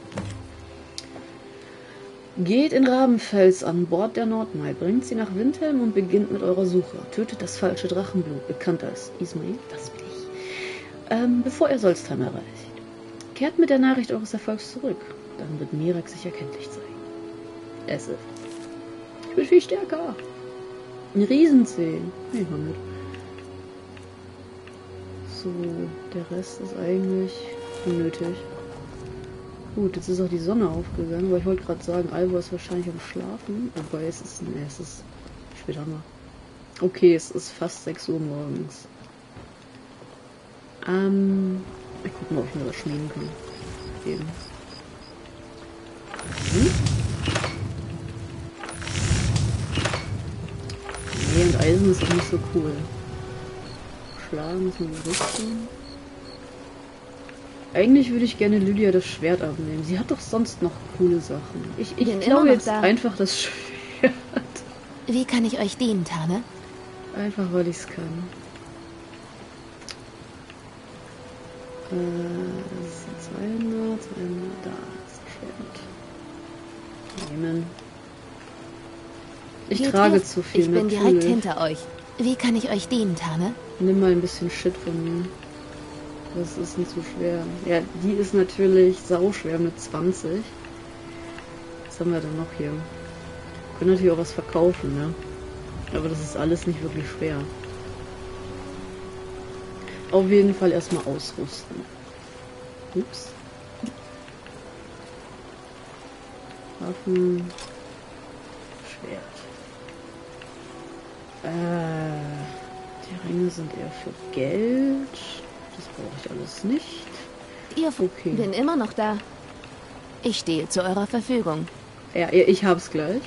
Geht in Rabenfels an Bord der Nordmai, bringt sie nach Windhelm und beginnt mit eurer Suche. Tötet das falsche Drachenblut, bekannt als Ismail, das bin ich, bevor er Solstheim erreicht. Kehrt mit der Nachricht eures Erfolgs zurück, dann wird Mirax sich erkenntlich zeigen. Esse. Ich bin viel stärker. Ein Riesenzeh. Nehm ich mal mit. So, der Rest ist eigentlich unnötig. Gut, jetzt ist auch die Sonne aufgegangen, aber ich wollte gerade sagen, Alva ist wahrscheinlich am Schlafen. Wobei es ist später mal. Okay, es ist fast 6 Uhr morgens. Ich gucke mal, ob ich mir was schmieden kann. Eben. Nee, und Eisen ist auch nicht so cool. Schlagen ist eine Rüstung. Eigentlich würde ich gerne Lydia das Schwert abnehmen. Sie hat doch sonst noch coole Sachen. Ich glaube jetzt einfach das Schwert. Wie kann ich euch dienen, Tane? Einfach, weil ich es kann. Das ist 200, da ist das Schwert. Nehmen. Ich trage zu viel, ich bin direkt hinter euch. Wie kann ich euch dienen, Tane? Nimm mal ein bisschen Shit von mir. Das ist nicht so schwer. Ja, die ist natürlich sauschwer mit 20. Was haben wir denn noch hier? Wir können natürlich auch was verkaufen, ne? Aber das ist alles nicht wirklich schwer. Auf jeden Fall erstmal ausrüsten. Ups. Waffen. Schwert. Die Ringe sind eher für Geld. Das brauche ich alles nicht. Ihr bin immer noch da. Ich stehe zu eurer Verfügung. Ja, ich hab's gleich.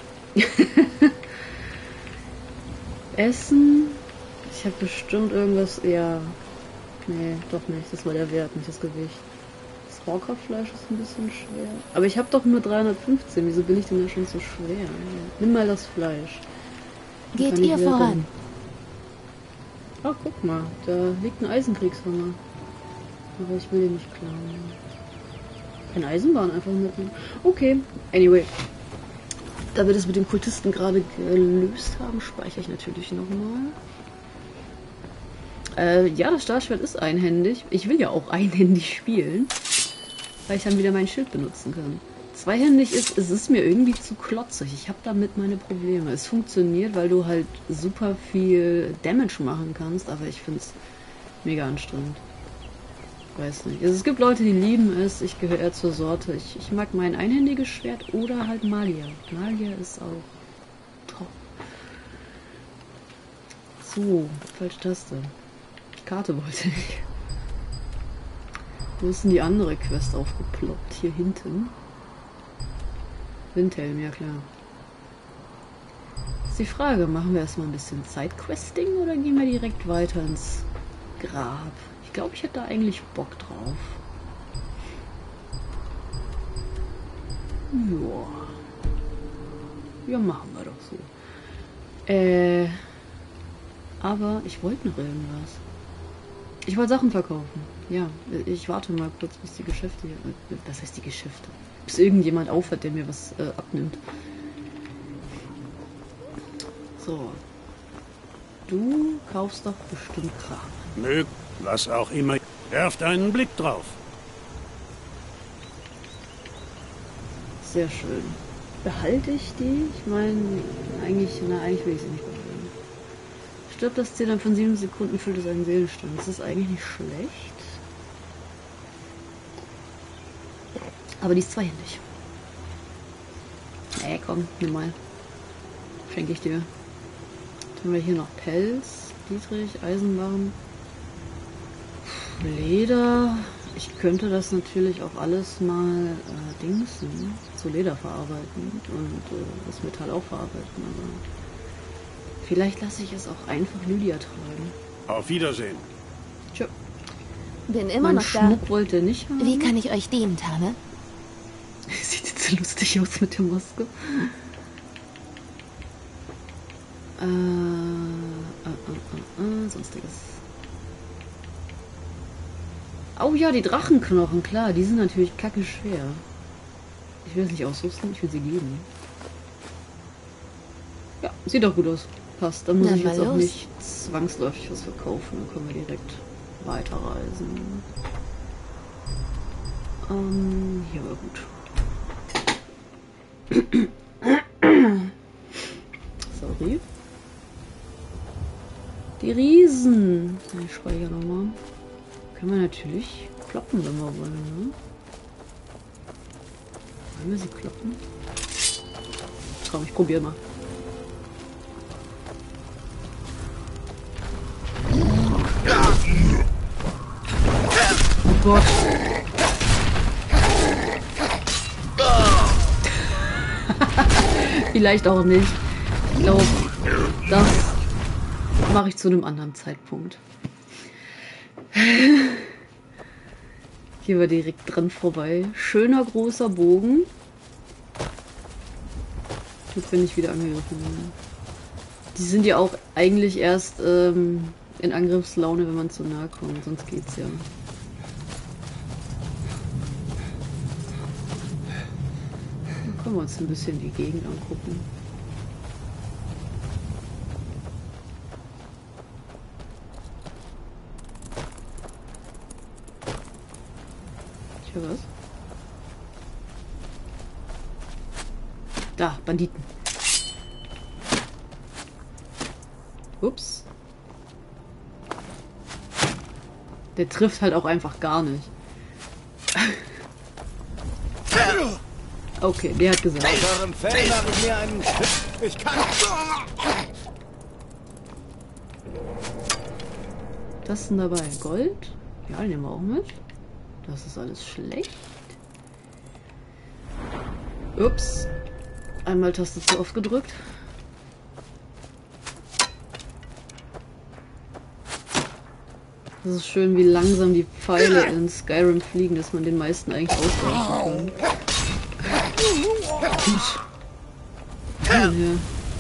Essen. Ich habe bestimmt irgendwas. Ja. Nee, doch nicht. Das war der Wert, nicht das Gewicht. Das Raukerfleisch ist ein bisschen schwer. Aber ich habe doch nur 315. Wieso bin ich denn da schon so schwer? Nimm mal das Fleisch. Geht ihr voran? Oh, guck mal. Da liegt ein Eisenkriegshammer. Aber ich will den nicht klauen. Keine Eisenbahn einfach mitnehmen. Okay. Anyway. Da wir das mit den Kultisten gerade gelöst haben, speichere ich natürlich nochmal. Ja, das Stahlschwert ist einhändig. Ich will ja auch einhändig spielen, weil ich dann wieder mein Schild benutzen kann. Zweihändig ist, es ist mir irgendwie zu klotzig. Ich habe damit meine Probleme. Es funktioniert, weil du halt super viel Damage machen kannst, aber ich finde es mega anstrengend. Weiß nicht. Also es gibt Leute, die lieben es. Ich gehöre eher zur Sorte. Ich mag mein einhändiges Schwert oder halt Malia. Malia ist auch top. So, falsche Taste. Karte wollte ich. Wo ist denn die andere Quest aufgeploppt? Hier hinten. Windhelm, ja klar. Ist die Frage, machen wir erstmal ein bisschen Sidequesting oder gehen wir direkt weiter ins Grab? Ich glaube, ich hätte da eigentlich Bock drauf. Ja. Ja, machen wir doch so. Aber ich wollte noch irgendwas. Ich wollte Sachen verkaufen. Ja, ich warte mal kurz, bis die Geschäfte hier... Was heißt die Geschäfte? Bis irgendjemand aufhört, der mir was abnimmt. So. Du kaufst doch bestimmt Kram. Mögt, was auch immer. Werft einen Blick drauf. Sehr schön. Behalte ich die? Ich meine, eigentlich will ich sie nicht behalten. Stirbt das Ziel dann von 7 Sekunden, füllt es einen Seelenstein. Das ist eigentlich nicht schlecht. Aber die ist zweihändig. Komm, nimm mal. Schenke ich dir. Dann haben wir hier noch Pelz, Dietrich, Eisenbahn, Leder. Ich könnte das natürlich auch alles mal dingsen, zu Leder verarbeiten und das Metall auch verarbeiten. Aber vielleicht lasse ich es auch einfach Lydia tragen. Auf Wiedersehen. Tschö. Bin immer noch da. Schmuck wollte nicht haben. Wie kann ich euch dienen, Tane? Sieht jetzt so lustig aus mit der Maske. Sonstiges. Oh ja, die Drachenknochen, klar, die sind natürlich kacke schwer. Ich will es nicht ausrüsten, ich will sie geben. Ja, sieht doch gut aus. Passt, dann muss ich jetzt auch nicht zwangsläufig was verkaufen, dann können wir direkt weiterreisen. Hier war gut. Sorry. Die Riesen. Ich speichere nochmal. Können wir natürlich kloppen, wenn wir wollen, ne? Wollen wir sie kloppen? Komm, ich probiere mal. Oh Gott. Vielleicht auch nicht. Ich glaube, das mache ich zu einem anderen Zeitpunkt. Hier war direkt dran vorbei. Schöner großer Bogen. Jetzt bin ich wieder angegriffen. Die sind ja auch eigentlich erst in Angriffslaune, wenn man zu nahe kommt. Sonst geht's ja. Dann können wir uns ein bisschen die Gegend angucken. Was? Da, Banditen. Ups. Der trifft halt auch einfach gar nicht. Okay, der hat gesagt. Ich kann. Das ist denn dabei? Gold? Ja, nehmen wir auch mit. Das ist alles schlecht. Ups. Einmal Taste zu oft gedrückt. Das ist schön, wie langsam die Pfeile in Skyrim fliegen, dass man den meisten eigentlich ausweichen kann. Hier.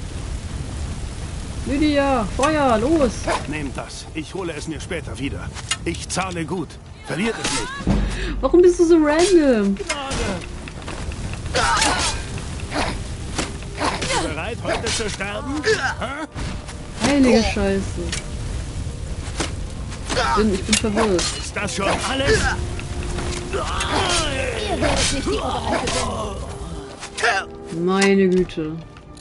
Lydia, Feuer, los! Nehmt das. Ich hole es mir später wieder. Ich zahle gut. Verliert es nicht. Warum bist du so random? bereit, heute zu sterben? Heilige Scheiße. Ich bin verwirrt. Ist das schon alles? Ihr werdet nicht die Oberhand gewinnen. Meine Güte.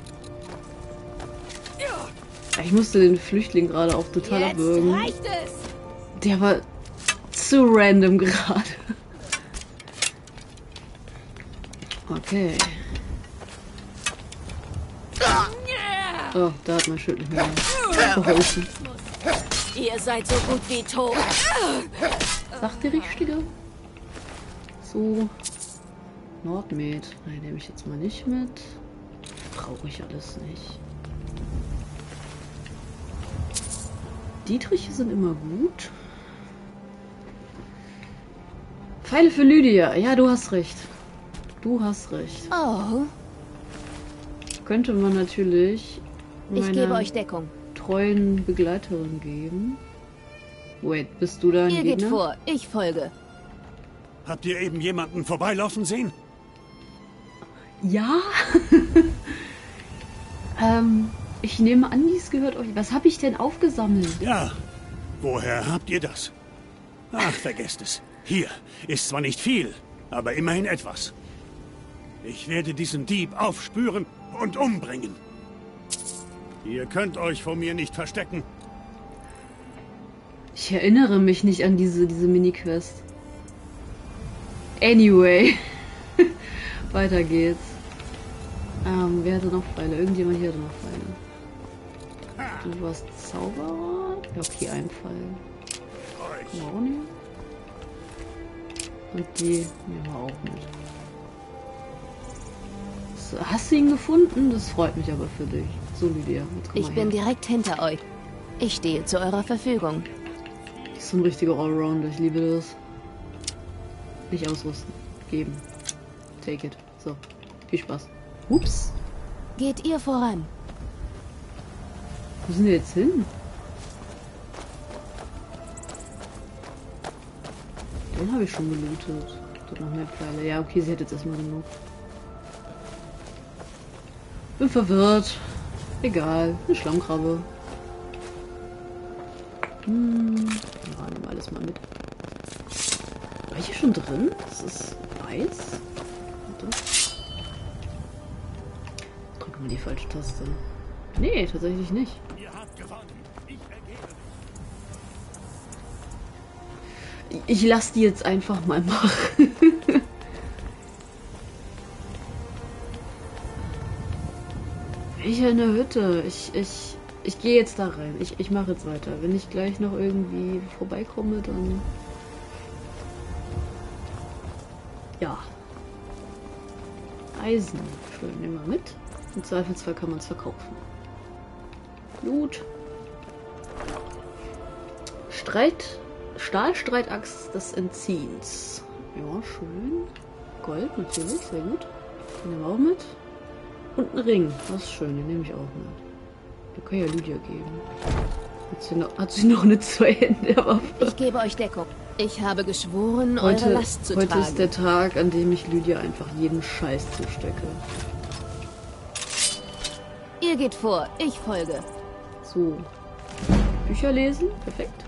Ich musste den Flüchtling gerade auch total abwürgen. Reicht es. Der war zu random gerade. Okay. Oh, da hat mein Schild nicht mehr geholfen. Ihr seid so gut wie tot. Sagt die Richtige. So. Nordmed. Nein, nehme ich jetzt mal nicht mit. Brauche ich alles nicht. Dietriche sind immer gut. Pfeile für Lydia. Ja, du hast recht. Du hast recht. Oh, Könnte man natürlich ich gebe meiner euch Deckung. treuen Begleiterin geben. Wait, bist du da ein Ihr Gegner? geht vor, ich folge. Habt ihr eben jemanden vorbeilaufen sehen? Ja. Ich nehme an, dies gehört euch. Was habe ich denn aufgesammelt? Ja. Woher habt ihr das? Ach, vergesst es. Hier ist zwar nicht viel, aber immerhin etwas. Ich werde diesen Dieb aufspüren und umbringen. Ihr könnt euch vor mir nicht verstecken. Ich erinnere mich nicht an diese Mini-Quest. Anyway. Weiter geht's. Wer hatte noch Pfeile? Irgendjemand hier hatte noch Pfeile. Du warst Zauberer? Ja, okay, ein Pfeil. Kann man auch nehmen. Und die nehmen wir auch mit. So, hast du ihn gefunden? Das freut mich aber für dich. So, Lydia, jetzt komm Ich mal bin her. direkt hinter euch. Ich stehe zu eurer Verfügung. Das ist so ein richtiger Allrounder, ich liebe das. Nicht ausrüsten. Geben. Take it. So, viel Spaß. Ups. Geht ihr voran. Wo sind wir jetzt hin? Den habe ich schon gelootet. Dort noch mehr Pfeile. Ja, okay, sie hat jetzt erstmal genug. Bin verwirrt. Egal. Eine Schlammkrabbe. Ja, nehmen wir alles mal mit. War ich hier schon drin? Das ist weiß. Warte. Drück mal die falsche Taste. Nee, tatsächlich nicht. Ihr habt gewonnen. Ich ergebe. Ich lasse die jetzt einfach mal machen. Ich in der Hütte. Ich gehe jetzt da rein. Ich mache jetzt weiter. Wenn ich gleich noch irgendwie vorbeikomme, dann... Ja. Eisen. Schön, nehmen wir mit. Im Zweifelsfall kann man es verkaufen. Blut. Stahlstreitaxt des Entziehens. Ja, schön. Gold natürlich, sehr gut. Den nehmen wir auch mit. Und ein Ring. Das ist schön, den nehme ich auch mit. Den kann ja Lydia geben. Hat sie noch eine Zwei-Hände-Waffe? Ich gebe euch Deckung. Ich habe geschworen, eure Last zu Heute tragen. ist der Tag, an dem ich Lydia einfach jeden Scheiß zustecke. Ihr geht vor, ich folge. So. Bücher lesen. Perfekt.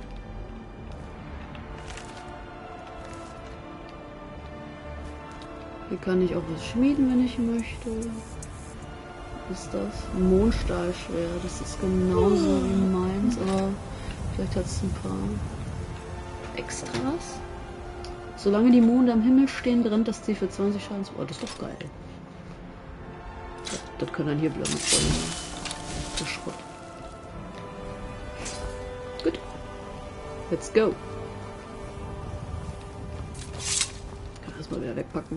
Hier kann ich auch was schmieden, wenn ich möchte. Was ist das? Ein Mondstahlschwert. Das ist genauso wie meins, aber vielleicht hat es ein paar Extras. Solange die Monde am Himmel stehen, brennt das Ziel für 20 Schaden. Oh, das ist doch geil. Das können dann hier bleiben, Freunde. Das ist Schrott. Gut. Let's go. Kann das mal wieder wegpacken.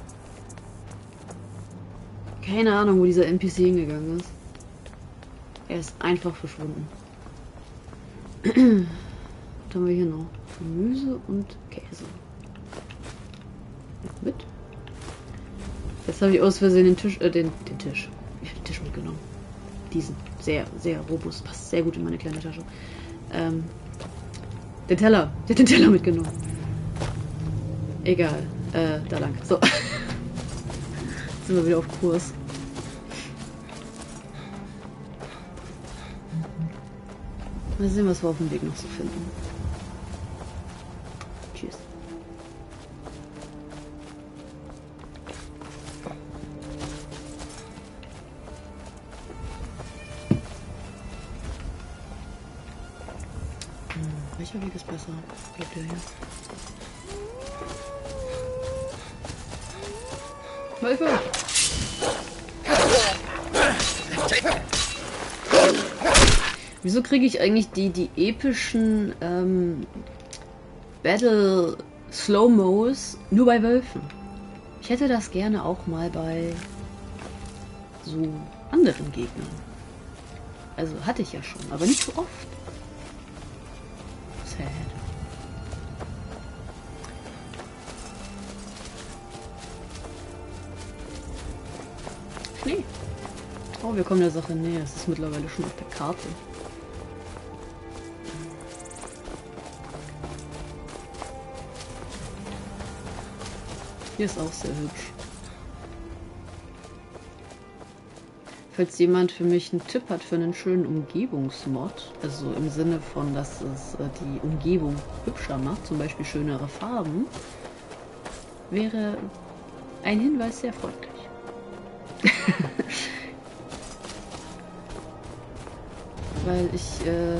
Keine Ahnung, wo dieser NPC hingegangen ist. Er ist einfach verschwunden. Was haben wir hier noch? Gemüse und Käse. Mit. Jetzt habe ich aus Versehen den Tisch. Den Tisch. Ich habe den Tisch mitgenommen. Diesen. Sehr, sehr robust. Passt sehr gut in meine kleine Tasche. Den Teller. Ich habe den Teller mitgenommen. Egal. Da lang. So. Jetzt sind wir wieder auf Kurs. Mal sehen, was wir auf dem Weg noch so finden. Tschüss. Welcher Weg ist besser? Ich glaube der hier. Hilfe! Wieso kriege ich eigentlich die epischen Battle Slow-Mos nur bei Wölfen? Ich hätte das gerne auch mal bei so anderen Gegnern. Also hatte ich ja schon, aber nicht so oft. Sad. Schnee. Oh, wir kommen der Sache näher. Es ist mittlerweile schon auf der Karte. Hier ist auch sehr hübsch. Falls jemand für mich einen Tipp hat für einen schönen Umgebungsmod, also im Sinne von, dass es die Umgebung hübscher macht, zum Beispiel schönere Farben, wäre ein Hinweis sehr freundlich. Weil ich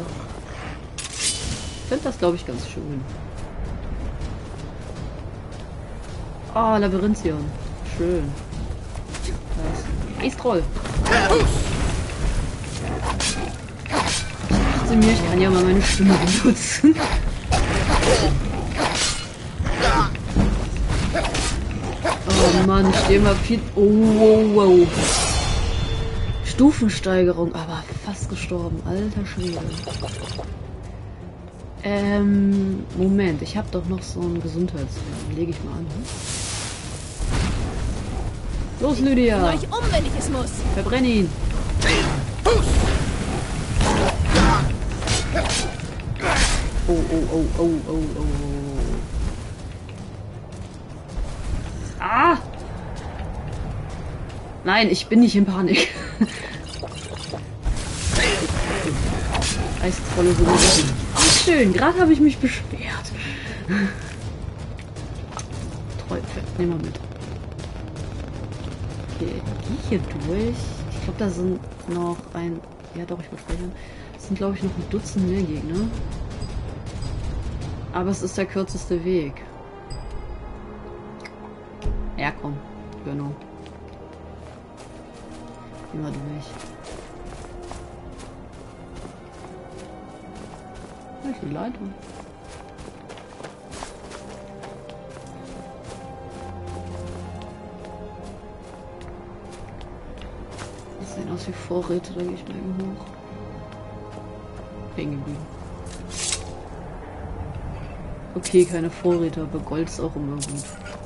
finde das, glaube ich, ganz schön. Oh, Labyrinthion. Schön. Eistroll. Ich dachte mir, ich kann ja mal meine Stimme benutzen. Oh Mann, ich stehe mal viel... Oh, wow, wow. Stufensteigerung, aber fast gestorben. Alter Schwede. Moment, ich habe doch noch so einen Gesundheitswert. Lege ich mal an. Ne? Los, Lydia! Ich bring euch um, wenn ich es muss. Verbrenn ihn! Oh, oh, oh, oh, oh, oh. Ah! Nein, ich bin nicht in Panik. Eistrolle so gut. Oh, schön, gerade habe ich mich beschwert. Teufel, nehmen wir mit. Okay, gehe hier durch. Ich glaube, da sind noch ein... Ja doch, ich will speichern. Es sind, glaube ich, noch ein Dutzend mehr Gegner. Aber es ist der kürzeste Weg. Ja, komm. Genau. Gehen wir durch. Da ist eine Leitung. Das sehen aus wie Vorräte, da gehe ich mal eben hoch. Hängen geblieben. Okay, keine Vorräte, aber Gold ist auch immer gut.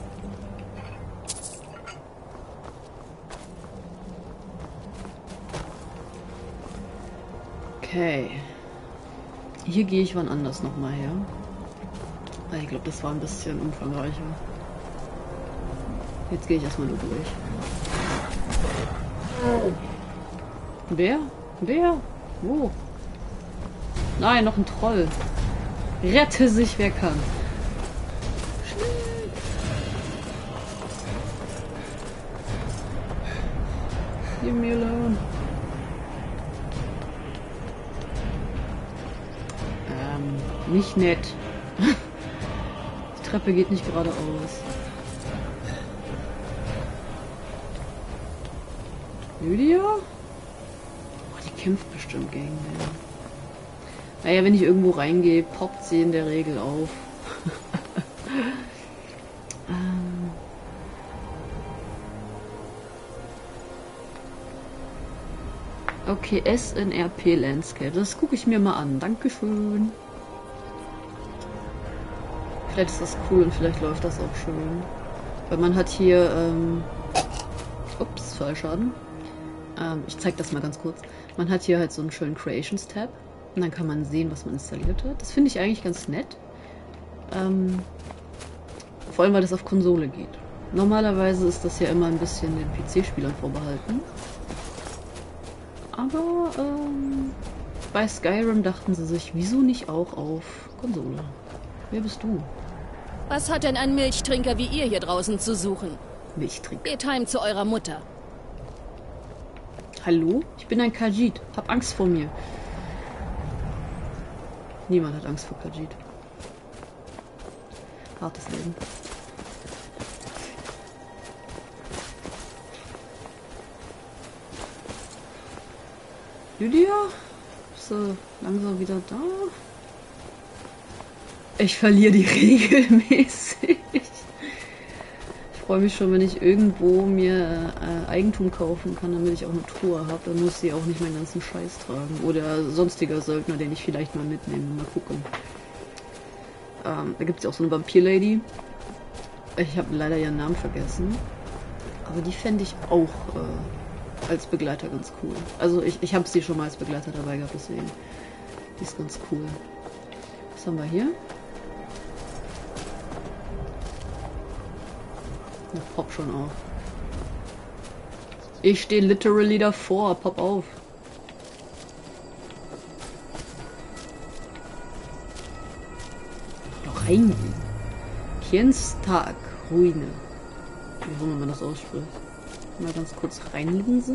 Okay. Hier gehe ich wann anders nochmal her. Ich glaube, das war ein bisschen umfangreicher. Jetzt gehe ich erstmal nur durch. Wer? Wer? Wo? Nein, noch ein Troll. Rette sich, wer kann. Schnell. Leave me alone. Nicht nett. Die Treppe geht nicht geradeaus. Lydia? Oh, die kämpft bestimmt gegen den. Naja, wenn ich irgendwo reingehe, poppt sie in der Regel auf. Okay, SNRP Landscape. Das gucke ich mir mal an. Dankeschön. Vielleicht ist das cool und vielleicht läuft das auch schön. Weil man hat hier... ups, Fallschaden. Ich zeige das mal ganz kurz. Man hat hier halt so einen schönen Creations-Tab. Und dann kann man sehen, was man installiert hat. Das finde ich eigentlich ganz nett. Vor allem, weil das auf Konsole geht. Normalerweise ist das ja immer ein bisschen den PC-Spielern vorbehalten. Aber, bei Skyrim dachten sie sich, wieso nicht auch auf Konsole? Wer bist du? Was hat denn ein Milchtrinker wie ihr hier draußen zu suchen? Milchtrinker. Geht heim zu eurer Mutter. Hallo? Ich bin ein Khajiit. Hab Angst vor mir. Niemand hat Angst vor Khajiit. Hartes Leben. Lydia? Bist du langsam wieder da? Ich verliere die regelmäßig. Ich freue mich schon, wenn ich irgendwo mir Eigentum kaufen kann, damit ich auch eine Truhe habe. Dann muss sie auch nicht meinen ganzen Scheiß tragen. Oder sonstiger Söldner, den ich vielleicht mal mitnehme. Mal gucken. Da gibt es ja auch so eine Vampir-Lady. Ich habe leider ihren Namen vergessen. Aber die fände ich auch als Begleiter ganz cool. Also ich habe sie schon mal als Begleiter dabei gehabt, deswegen. Die ist ganz cool. Was haben wir hier? Na, pop schon auf. Ich stehe literally davor. Pop auf. Noch reingehen. Kienstag Ruine. Wie auch immer man das ausspricht. Mal ganz kurz reinlinsen.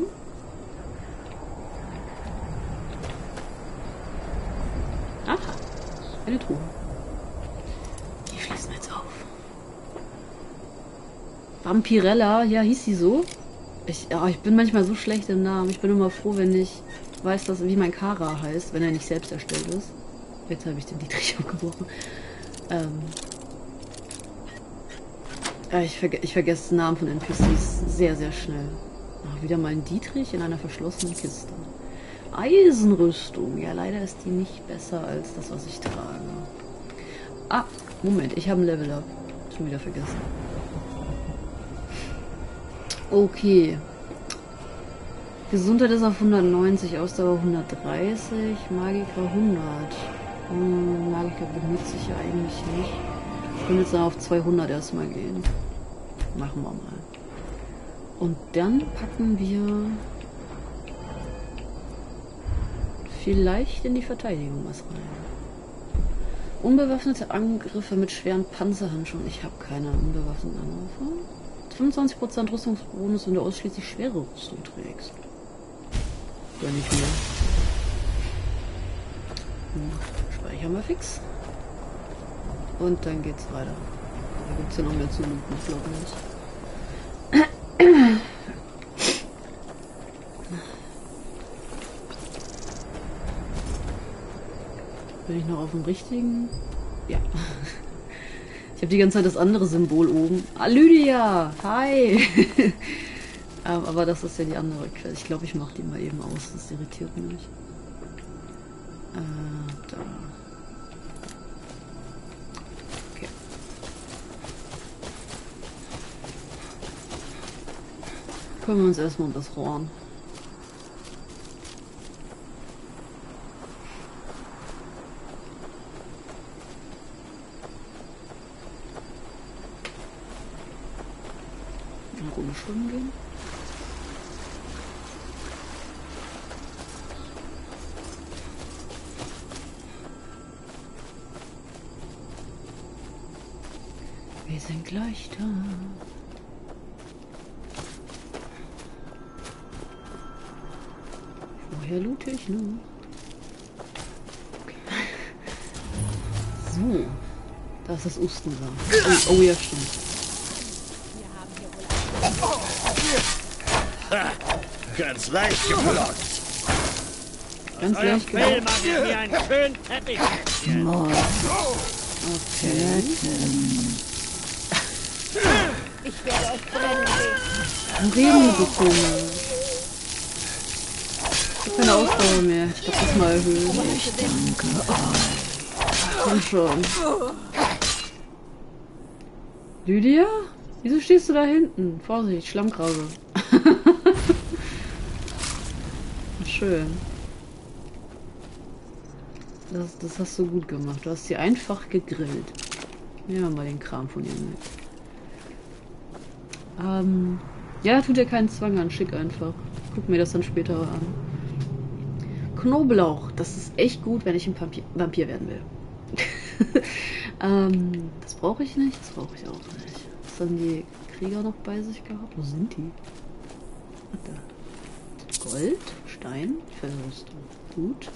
Aha. Eine Truhe. Die schließen wir jetzt auf. Vampirella, ja, hieß sie so? Ich bin manchmal so schlecht im Namen. Ich bin immer froh, wenn ich weiß, wie mein Kara heißt, wenn er nicht selbst erstellt ist. Jetzt habe ich den Dietrich abgebrochen. Ich vergesse den Namen von NPCs sehr, sehr schnell. Ach, wieder mal ein Dietrich in einer verschlossenen Kiste. Eisenrüstung. Ja, leider ist die nicht besser als das, was ich trage. Ah, Moment, ich habe ein Level-Up. Schon wieder vergessen. Okay. Gesundheit ist auf 190, Ausdauer 130, Magiker 100. Magiker benutze ich ja eigentlich nicht. Ich will jetzt dann auf 200 erstmal gehen. Machen wir mal. Und dann packen wir vielleicht in die Verteidigung was rein. Unbewaffnete Angriffe mit schweren Panzerhandschuhen. Ich habe keine unbewaffneten Angriffe. 25% Rüstungsbonus, wenn du ausschließlich schwere Rüstung trägst. Oder nicht mehr. Speichern wir fix. Und dann geht's weiter. Da gibt's ja noch mehr zu looten, ich glaube nicht. Bin ich noch auf dem richtigen? Ja. Ich habe die ganze Zeit das andere Symbol oben. Ah, Lydia! Hi! Aber das ist ja die andere Quelle. Ich glaube, ich mache die mal eben aus. Das irritiert mich. Da. Okay. Kümmern wir uns erstmal um das Horn. Eine Runde schwimmen gehen. Wir sind gleich da. Woher loote ich nun? Okay. So. Da ist das Ustensa. Oh ja, stimmt. Ganz leicht geblockt. Ganz leicht geblockt. Mir einen schönen Teppich. Okay. Ich werde euch brennen sehen. Reden bekommen. Ich habe keine Ausdauer mehr. Ich glaube, das mal erhöhen. Ich danke euch. Komm schon. Lydia? Wieso stehst du da hinten? Vorsicht, Schlammkrause. Schön. Das hast du gut gemacht. Du hast sie einfach gegrillt. Nehmen wir mal den Kram von ihr mit. Ja, tut dir keinen Zwang an. Schick einfach. Guck mir das dann später an. Knoblauch. Das ist echt gut, wenn ich ein Vampir werden will. Das brauche ich nicht, das brauche ich auch nicht. Was haben die Krieger noch bei sich gehabt? Wo sind die? Da. Gold, Stein, Verrüstung. Gut.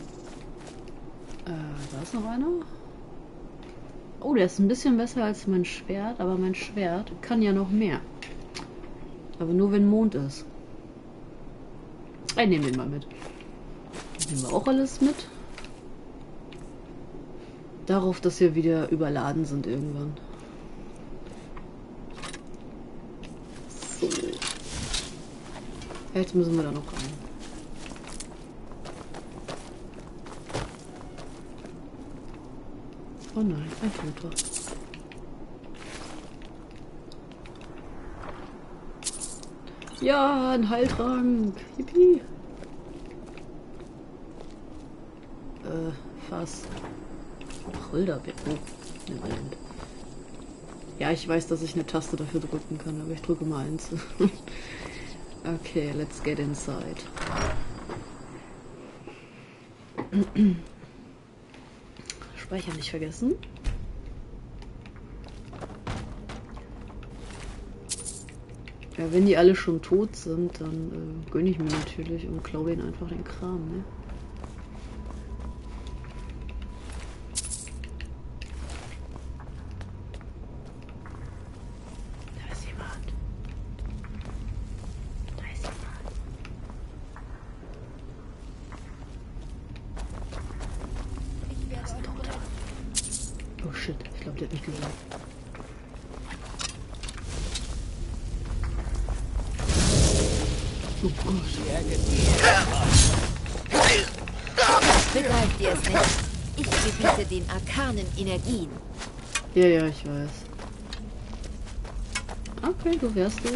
Da ist noch einer. Oh, der ist ein bisschen besser als mein Schwert, aber mein Schwert kann ja noch mehr. Aber nur wenn Mond ist. Ich nehme den mal mit. Nehmen wir auch alles mit. Darauf, dass wir wieder überladen sind irgendwann. So. Jetzt müssen wir da noch rein. Oh nein, ein Toter. Ja, ein Heiltrank. Yippie. Fass. Rilderbeer. Oh, Moment. Ja, ich weiß, dass ich eine Taste dafür drücken kann, aber ich drücke mal 1. Okay, let's get inside. Speicher nicht vergessen. Ja, wenn die alle schon tot sind, dann gönne ich mir natürlich und klaue ihnen einfach den Kram, ne? Da ist jemand. Da ist jemand. Das ist ein Toter. Oh shit, ich glaube, der hat mich gesehen. Oh Gott. Begreift ihr es nicht? Ich gebiete den arkanen Energien. Ja, ja, ich weiß. Okay, du wärst du.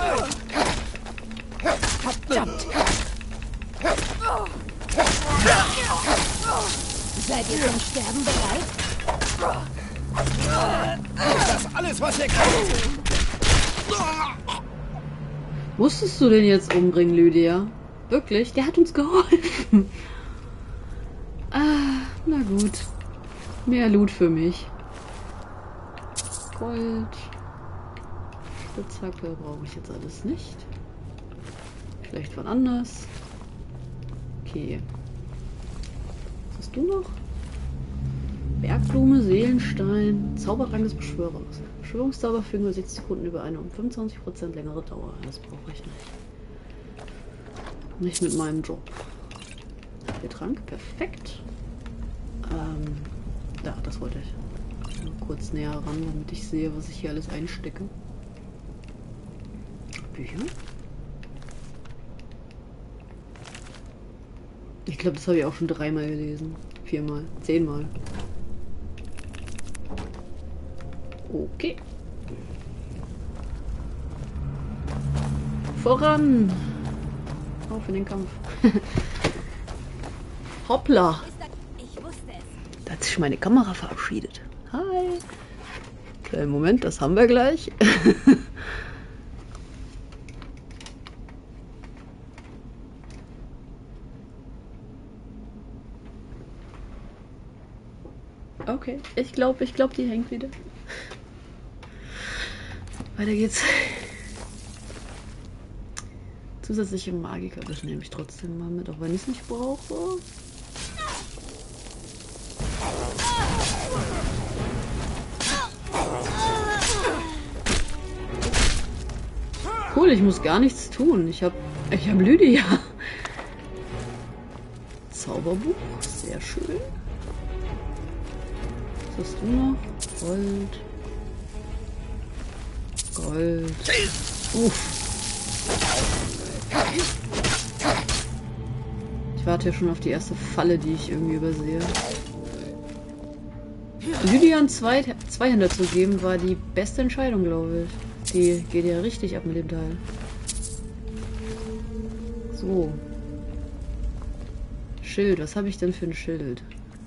Verdammt! Seid ihr zum Sterben bereit? Das ist alles, was ihr könnt! Musstest du den jetzt umbringen, Lydia? Wirklich? Der hat uns geholfen. Ah, na gut. Mehr Loot für mich. Gold. Spitzhacke brauche ich jetzt alles nicht. Vielleicht von anders. Okay. Was hast du noch? Bergblume, Seelenstein, Zauberrang des Beschwörers. Beschwörungszauber fügen nur 6 Sekunden über eine um 25% längere Dauer. Das brauche ich nicht. Nicht mit meinem Job. Der Trank, perfekt. Da, das wollte ich. Nur kurz näher ran, damit ich sehe, was ich hier alles einstecke. Bücher. Ich glaube, das habe ich auch schon 3-mal gelesen. 4-mal, 10-mal. Okay. Voran! Auf in den Kampf. Hoppla! Da hat sich meine Kamera verabschiedet. Hi! Kleinen Moment, das haben wir gleich. Okay, ich glaube, die hängt wieder. Weiter geht's. Zusätzliche Magiker, das nehme ich trotzdem mal mit, auch wenn ich es nicht brauche. Cool, ich muss gar nichts tun. Ich hab Lydia. Zauberbuch, sehr schön. Was hast du noch? Gold. Gold. Uff. Ich warte ja schon auf die erste Falle, die ich irgendwie übersehe. Lydia einen Zweihänder zu geben, war die beste Entscheidung, glaube ich. Die geht ja richtig ab mit dem Teil. So. Schild, was habe ich denn für ein Schild?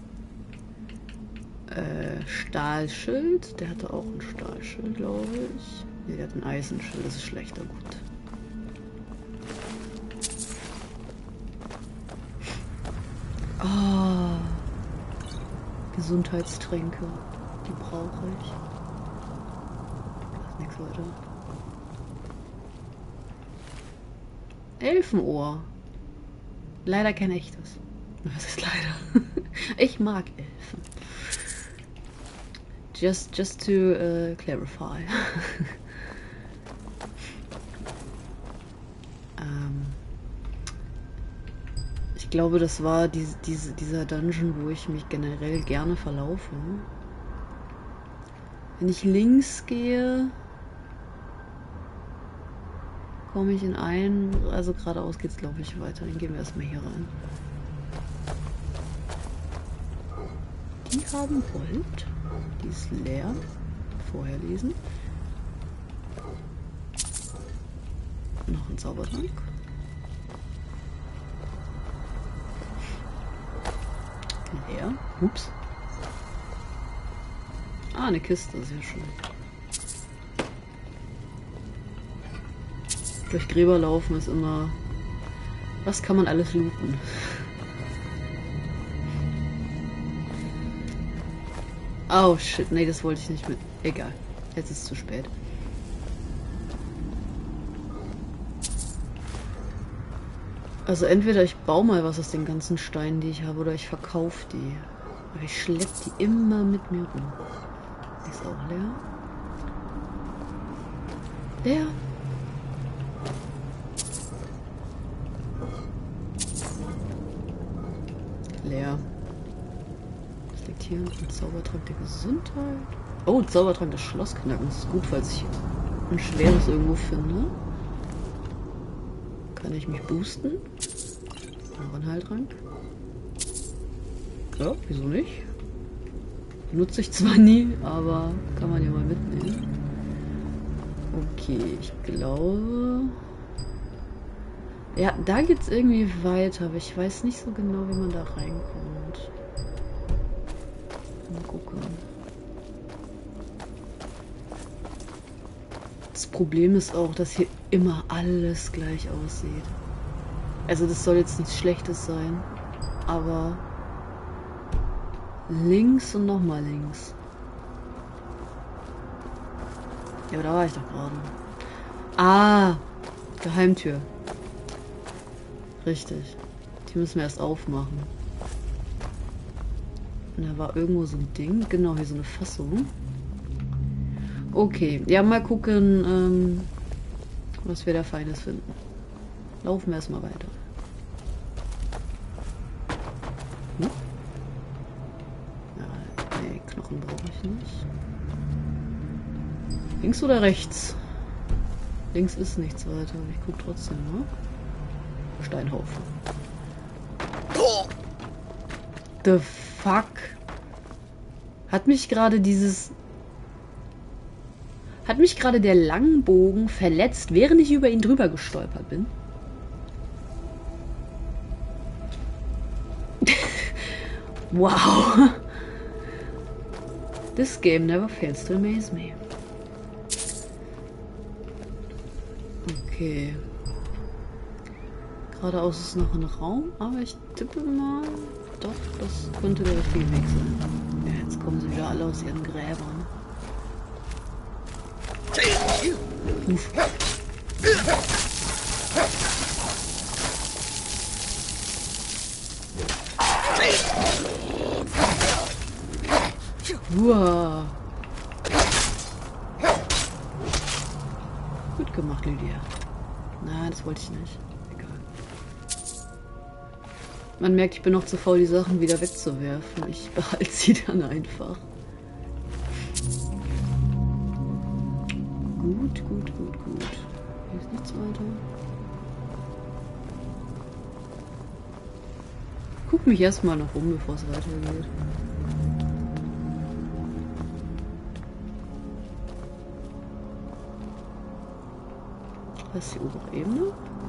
Stahlschild. Der hatte auch ein Stahlschild, glaube ich. Ne, der hat ein Eisenschild. Das ist schlechter, gut. Oh. Gesundheitstränke. Die brauche ich. Da ist nichts weiter. Elfenohr. Leider kein echtes. Was ist leider? Ich mag Elfen. Just to clarify. Ich glaube, das war dieser Dungeon, wo ich mich generell gerne verlaufe. Wenn ich links gehe, komme ich in einen, also geradeaus geht's glaube ich weiter. Dann gehen wir erstmal hier rein. Die haben Gold. Die ist leer. Vorher lesen. Noch ein Zaubertrank. Leer. Ups. Ah, eine Kiste, sehr schön. Durch Gräber laufen ist immer... Was kann man alles looten? Oh shit, nee, das wollte ich nicht mit... Egal, jetzt ist es zu spät. Also entweder ich baue mal was aus den ganzen Steinen, die ich habe, oder ich verkaufe die. Aber ich schleppe die immer mit mir rum. Die ist auch leer. Leer. Leer. Was liegt hier? Ein Zaubertrank der Gesundheit. Oh, Zaubertrank des Schlossknackens. Ist gut, falls ich ein schweres irgendwo finde. Kann ich mich boosten? Noch ein Heiltrank. Ja, wieso nicht? Nutze ich zwar nie, aber kann man ja mal mitnehmen. Okay, ich glaube... Ja, da geht's irgendwie weiter, aber ich weiß nicht so genau, wie man da reinkommt. Mal gucken. Das Problem ist auch, dass hier immer alles gleich aussieht. Also das soll jetzt nichts Schlechtes sein, aber links und nochmal links. Ja, aber da war ich doch gerade. Ah, Geheimtür. Richtig. Die müssen wir erst aufmachen. Und da war irgendwo so ein Ding. Genau, hier so eine Fassung. Okay, ja, mal gucken, was wir da Feines finden. Laufen wir erstmal weiter. Hm? Ja, nee, Knochen brauche ich nicht. Links oder rechts? Links ist nichts weiter. Ich gucke trotzdem, ne? Steinhaufen. The fuck? Hat mich gerade der Langbogen verletzt, während ich über ihn drüber gestolpert bin? Wow. This game never fails to amaze me. Okay. Geradeaus ist noch ein Raum, aber ich tippe mal, doch, das könnte der richtige Weg sein. Ja, jetzt kommen sie wieder alle aus ihren Gräbern. Uah. Gut gemacht, Lydia. Nein, das wollte ich nicht. Egal. Man merkt, ich bin noch zu faul, die Sachen wieder wegzuwerfen. Ich behalte sie dann einfach. Gut. Hier ist nichts weiter. Guck mich erstmal noch um, bevor es weitergeht. Das ist die obere Ebene.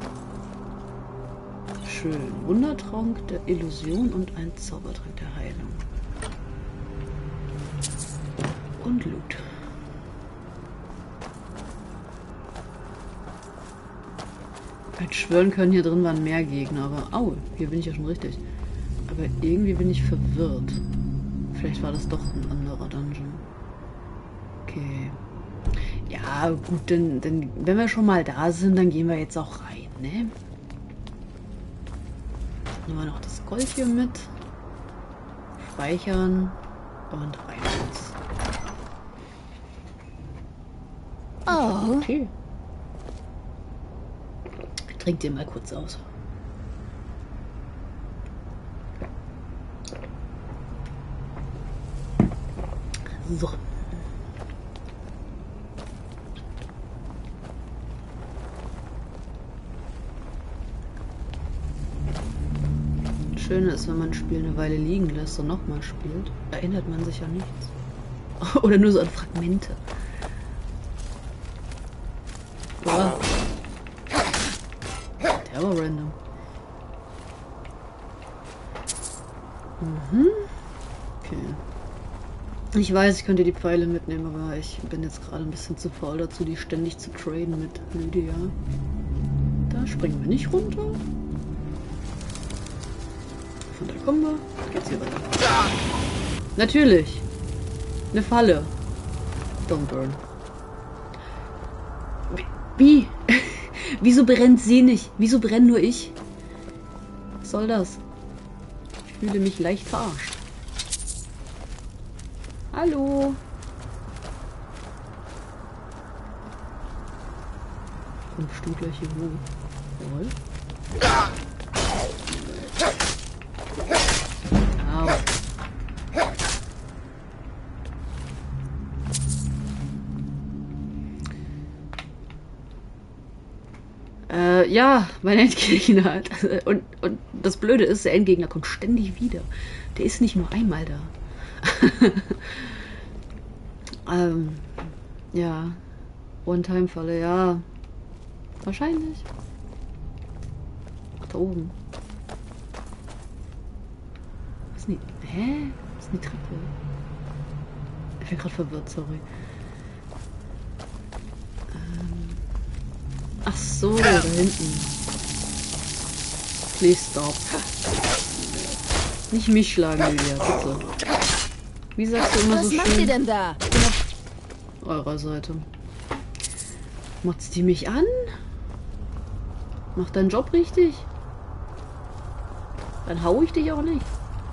Schön. Wundertrank der Illusion und ein Zaubertrank der Heilung. Und Loot. Ich hätte schwören können, hier drin waren mehr Gegner, aber... Au, hier bin ich ja schon richtig. Aber irgendwie bin ich verwirrt. Vielleicht war das doch ein anderer Dungeon. Okay. Ja, gut, denn wenn wir schon mal da sind, dann gehen wir jetzt auch rein, ne? Nehmen wir noch das Gold hier mit. Speichern. Und rein jetzt. Oh. Okay. Ich trinke den mal kurz aus. So. Das Schöne ist, wenn man ein Spiel eine Weile liegen lässt und nochmal spielt, erinnert man sich an nichts. Oder nur so an Fragmente. Boah. Der war random. Mhm. Okay. Ich weiß, ich könnte die Pfeile mitnehmen, aber ich bin jetzt gerade ein bisschen zu faul dazu, die ständig zu traden mit Lydia. Da springen wir nicht runter. Von da kommen wir. Geht's hier weiter. Natürlich. Eine Falle. Don't burn. Wie? Wieso brennt sie nicht? Wieso brenn nur ich? Was soll das? Ich fühle mich leicht verarscht. Hallo. Fünf Stück gleich hier hoch. Jawohl. Au. Ja, mein Endgegner. Und das Blöde ist, der Endgegner kommt ständig wieder. Der ist nicht nur einmal da. Ja. One-Time-Falle, ja. Wahrscheinlich. Ach, da oben. Was ist denn die... Hä? Was ist denn die Treppe? Ich bin gerade verwirrt, sorry. Ach so, da hinten. Please stop. Nicht mich schlagen, Lydia, bitte. Wie sagst du immer so schön? Was macht ihr denn da? Eurer Seite. Motzt die mich an? Mach deinen Job richtig? Dann hau ich dich auch nicht.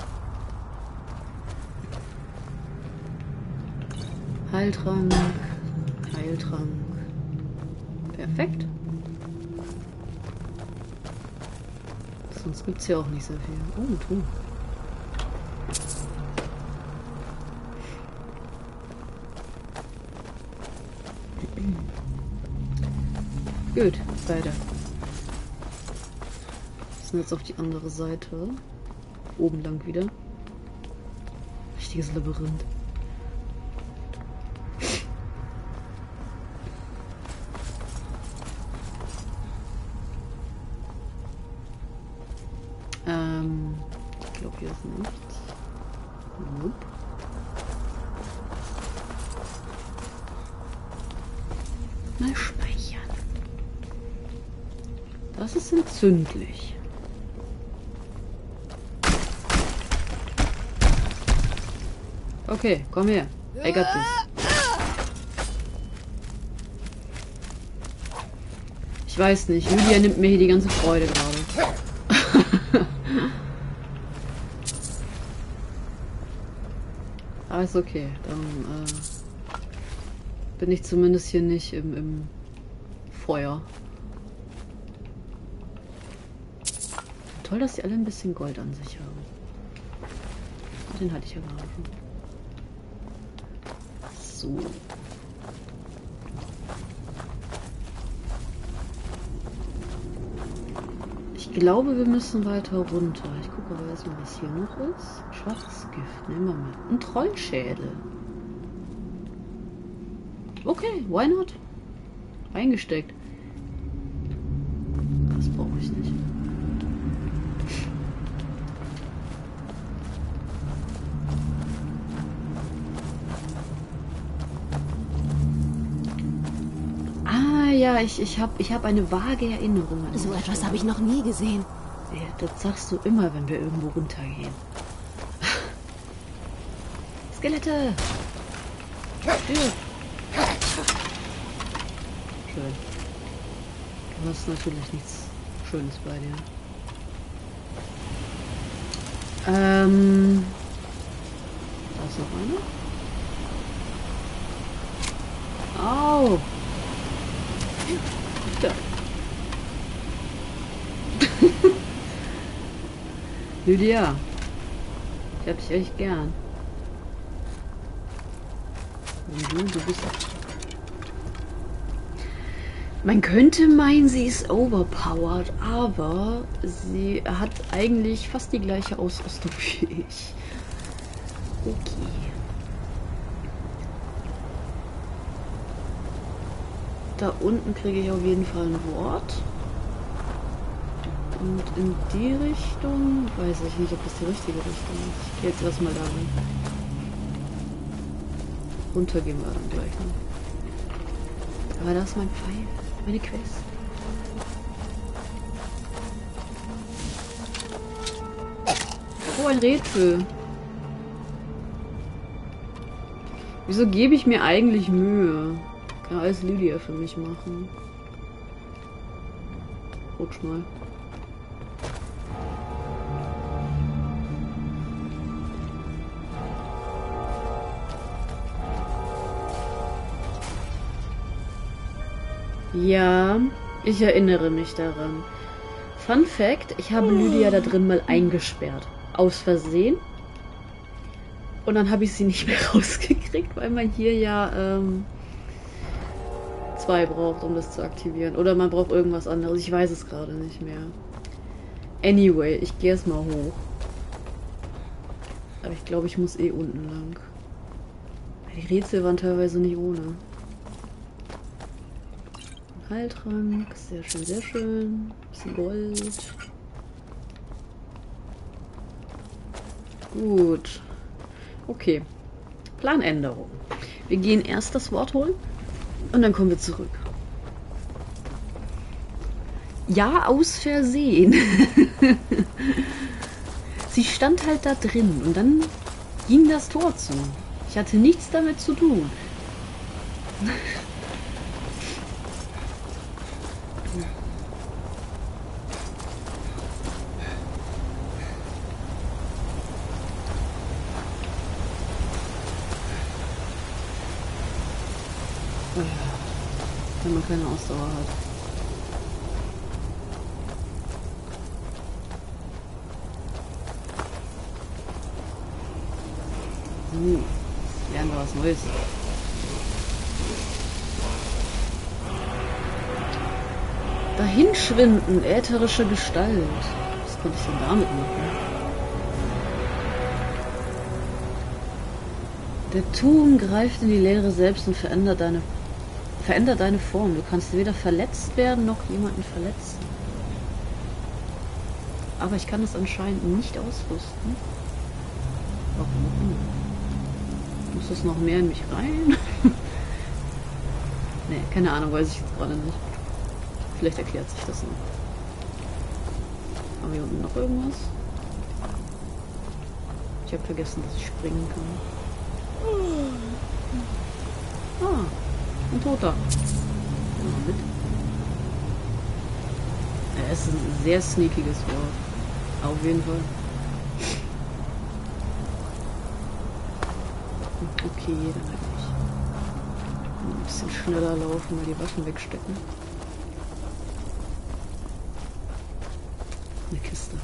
Heiltrank. Heiltrank. Perfekt. Sonst gibt es ja auch nicht sehr viel. Oh, ein Truhe. Gut, weiter. Wir sind jetzt auf die andere Seite. Oben lang wieder. Richtiges Labyrinth. Ich glaube, hier ist nichts. Nope. Mal speichern. Das ist entzündlich. Okay, komm her. I got this. Ich weiß nicht. Lydia nimmt mir hier die ganze Freude gerade. Aber ist okay. Dann bin ich zumindest hier nicht im Feuer. Toll, dass die alle ein bisschen Gold an sich haben. Den hatte ich ja gerade schon. So. Ich glaube, wir müssen weiter runter. Ich gucke aber erstmal, was hier noch ist. Schwarzes Gift, nehmen wir mit. Ein Trollschädel. Okay, why not? Eingesteckt. Das brauche ich nicht. Ja, ich hab eine vage Erinnerung an so etwas habe ich noch nie gesehen. Das sagst du immer, wenn wir irgendwo runtergehen. Skelette! Stirb! Schön. Du hast natürlich nichts Schönes bei dir. Da ist noch einer. Au! Ja. Lydia, ich hab dich echt gern. Und du bist... Man könnte meinen, sie ist overpowered, aber sie hat eigentlich fast die gleiche Ausrüstung wie ich. Okay. Da unten kriege ich auf jeden Fall ein Wort. Und in die Richtung weiß ich nicht, ob das die richtige Richtung ist. Ich gehe jetzt erstmal da rein. Runter gehen wir dann gleich noch. Aber da ist mein Pfeil. Meine Quest. Oh, ein Rätsel. Wieso gebe ich mir eigentlich Mühe? Kann alles Lydia für mich machen. Rutsch mal. Ja, ich erinnere mich daran. Fun Fact, ich habe Lydia da drin mal eingesperrt. Aus Versehen. Und dann habe ich sie nicht mehr rausgekriegt, weil man hier ja 2 braucht, um das zu aktivieren. Oder man braucht irgendwas anderes. Ich weiß es gerade nicht mehr. Anyway, ich gehe erstmal hoch. Aber ich glaube, ich muss eh unten lang. Die Rätsel waren teilweise nicht ohne. Heiltrank, sehr schön, sehr schön. Bisschen Gold. Gut. Okay. Planänderung. Wir gehen erst das Wort holen und dann kommen wir zurück. Ja, aus Versehen. Sie stand halt da drin und dann ging das Tor zu. Ich hatte nichts damit zu tun. Wenn man keine Ausdauer hat. Lernen wir was Neues. Dahinschwinden, ätherische Gestalt. Was konnte ich denn damit machen? Der Turm greift in die Leere selbst und verändert deine Form. Du kannst weder verletzt werden, noch jemanden verletzen. Aber ich kann es anscheinend nicht ausrüsten. Warum? Muss das noch mehr in mich rein? Ne, keine Ahnung, weiß ich jetzt gerade nicht. Vielleicht erklärt sich das noch. Haben wir hier unten noch irgendwas? Ich habe vergessen, dass ich springen kann. Ah, ein Toter. Mit. Er ist ein sehr sneakiges Wort. Auf jeden Fall. Okay, dann werde ich ein bisschen schneller laufen, mal die Waffen wegstecken. Eine Kiste.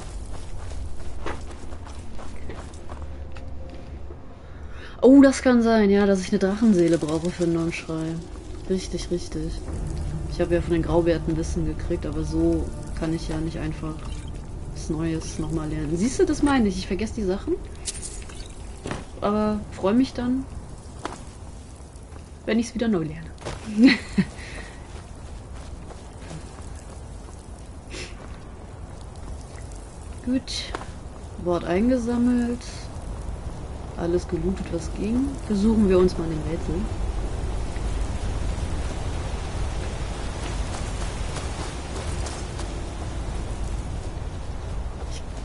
Oh, das kann sein, ja, dass ich eine Drachenseele brauche für einen neuen Schrei. Richtig, richtig. Ich habe ja von den Graubärten Wissen gekriegt, aber so kann ich ja nicht einfach was Neues nochmal lernen. Siehst du, das meine ich. Ich vergesse die Sachen. Aber freue mich dann, wenn ich es wieder neu lerne. Gut. Wort eingesammelt. Alles gelootet, was ging. Versuchen wir uns mal den Rätsel.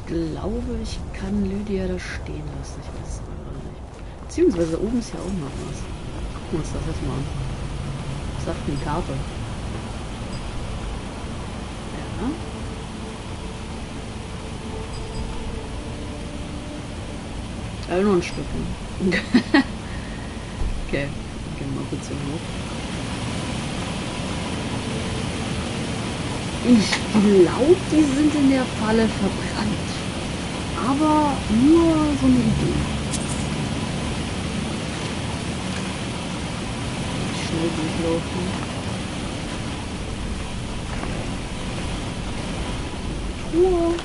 glaube, ich kann Lydia da stehen lassen. Ich weiß es aber nicht. Beziehungsweise oben ist ja auch noch was. Gucken wir uns das jetzt mal an. Was sagt denn die Karte? Ja. Nur ein Stück. Okay, gehen wir mal kurz hier hoch. Ich glaube, die sind in der Falle verbrannt. Aber nur so eine Idee. Schnell durchlaufen. Truhe.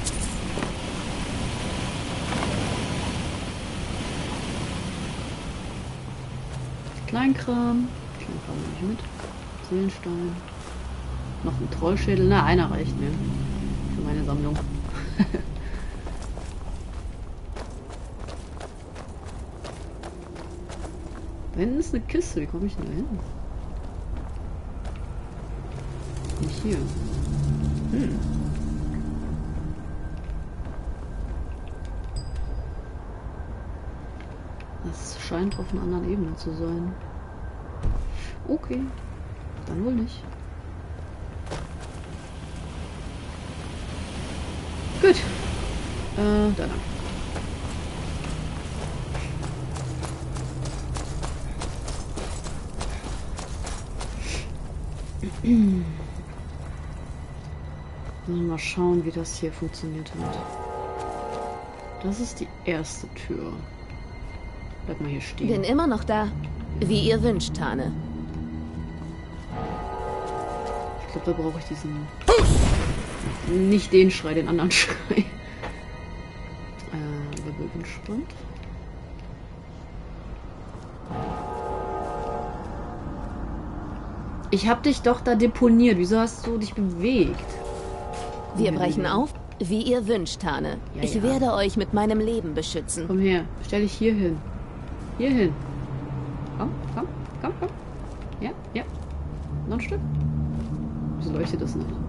Kleinkram. Kleinkram nehme ich mit. Seelenstein. Noch ein Trollschädel. Na, einer reicht mir. Für meine Sammlung. Da hinten ist eine Kiste. Wie komme ich denn da hin? Nicht hier. Das scheint auf einer anderen Ebene zu sein. Okay. Dann wohl nicht. Gut. Da lang. Mal schauen, wie das hier funktioniert hat. Das ist die erste Tür. Bleib mal hier stehen. Bin immer noch da. Wie ihr wünscht, Tane. Ich glaube, da brauche ich diesen... Nicht den Schrei, den anderen Schrei. Wirbelwind. Ich hab dich doch da deponiert. Wieso hast du dich bewegt? Wir brechen auf, wie ihr wünscht, Tane. Ja, ich ja. werde euch mit meinem Leben beschützen. Komm her, stell dich hier hin. Hier hin. Komm, komm, komm, komm. Ja, ja. Noch ein Stück. Wieso leuchtet das nicht?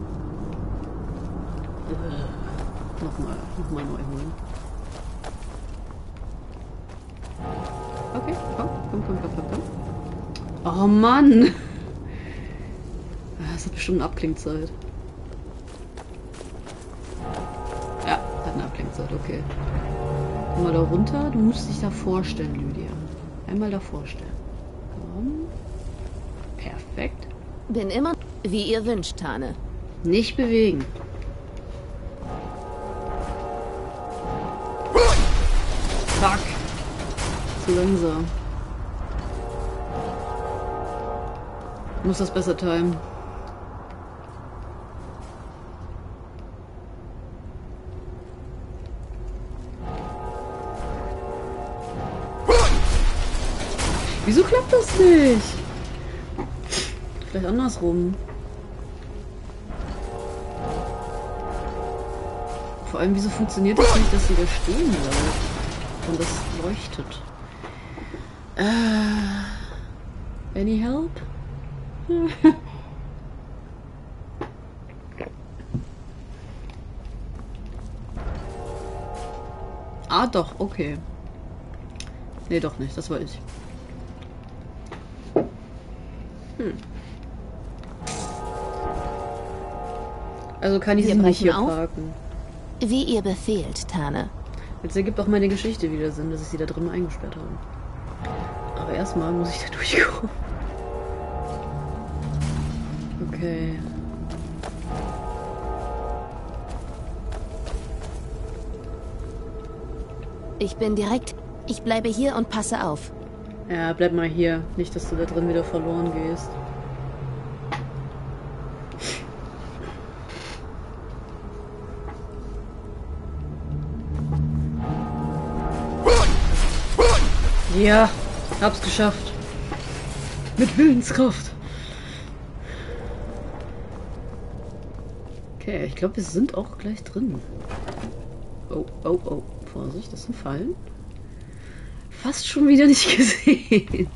Nochmal neu holen. Okay, komm. Oh Mann! Das hat bestimmt eine Abklingzeit. Ja, hat eine Abklingzeit, okay. Komm mal da runter. Du musst dich da vorstellen, Lydia. Einmal da vorstellen. Komm. Perfekt. Bin immer, wie ihr wünscht, Tane. Nicht bewegen. Fuck. Zu langsam. Ich muss das besser timen. Wieso klappt das nicht? Vielleicht andersrum. Vor allem, wieso funktioniert das nicht, dass sie da stehen bleibt und das leuchtet? Any help? Ah, doch, okay. Nee, doch nicht, das war ich. Also kann ich sie nicht hier parken. Wie ihr befehlt, Tane. Jetzt ergibt auch meine Geschichte wieder Sinn, dass ich sie da drin eingesperrt habe. Aber erstmal muss ich da durchkommen. Okay. Ich bin direkt. Ich bleibe hier und passe auf. Ja, bleib mal hier. Nicht, dass du da drin wieder verloren gehst. Ja, hab's geschafft. Mit Willenskraft. Okay, ich glaube, wir sind auch gleich drin. Oh, oh, oh. Vorsicht, das sind Fallen. Fast schon wieder nicht gesehen.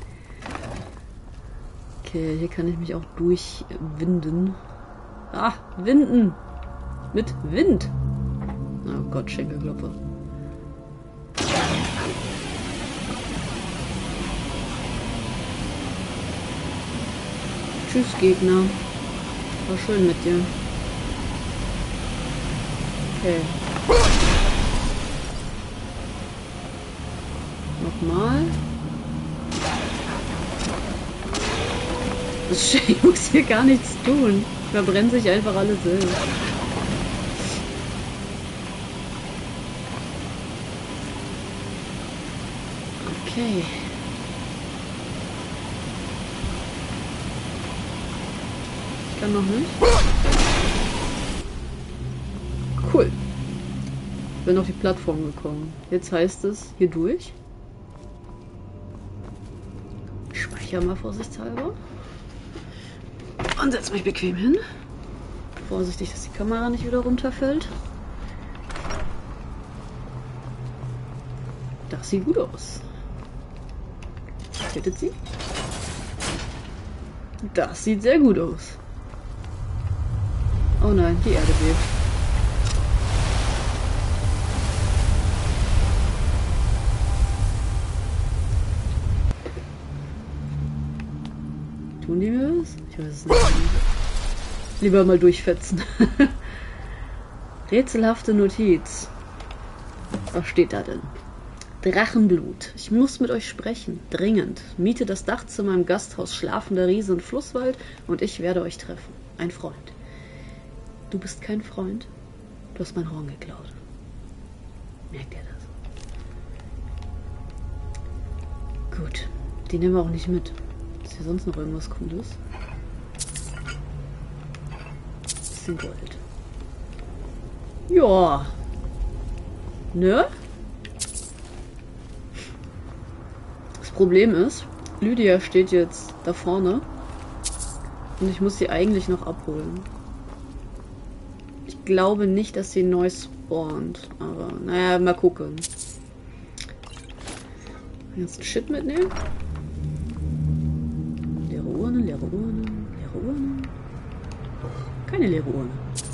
Okay, hier kann ich mich auch durchwinden. Ah, winden. Mit Wind. Oh Gott, Schenkelklopfer. Tschüss, Gegner. War schön mit dir. Okay. Nochmal. Das muss hier gar nichts tun. Verbrennen sich einfach alle selbst. Okay. Ich kann noch nicht. Cool. Ich bin auf die Plattform gekommen. Jetzt heißt es hier durch. Ich speichere mal vorsichtshalber. Und setze mich bequem hin. Vorsichtig, dass die Kamera nicht wieder runterfällt. Das sieht gut aus. Hittet sie? Das sieht sehr gut aus. Oh nein, die Erde bebt. Tun die mir was? Ich weiß es nicht. Lieber mal durchfetzen. Rätselhafte Notiz. Was steht da denn? Drachenblut. Ich muss mit euch sprechen. Dringend. Miete das Dachzimmer im Gasthaus Schlafender Riese in Flusswald und ich werde euch treffen. Ein Freund. Du bist kein Freund? Du hast mein Horn geklaut. Merkt ihr das? Gut. Die nehmen wir auch nicht mit. Ist hier sonst noch irgendwas Cooles? Bisschen Gold. Ja. Ne? Das Problem ist, Lydia steht jetzt da vorne und ich muss sie eigentlich noch abholen. Ich glaube nicht, dass sie neu spawnt, aber naja, mal gucken. Jetzt Shit mitnehmen. Leere Urne, leere Urne, leere Urne. Keine leere Urne.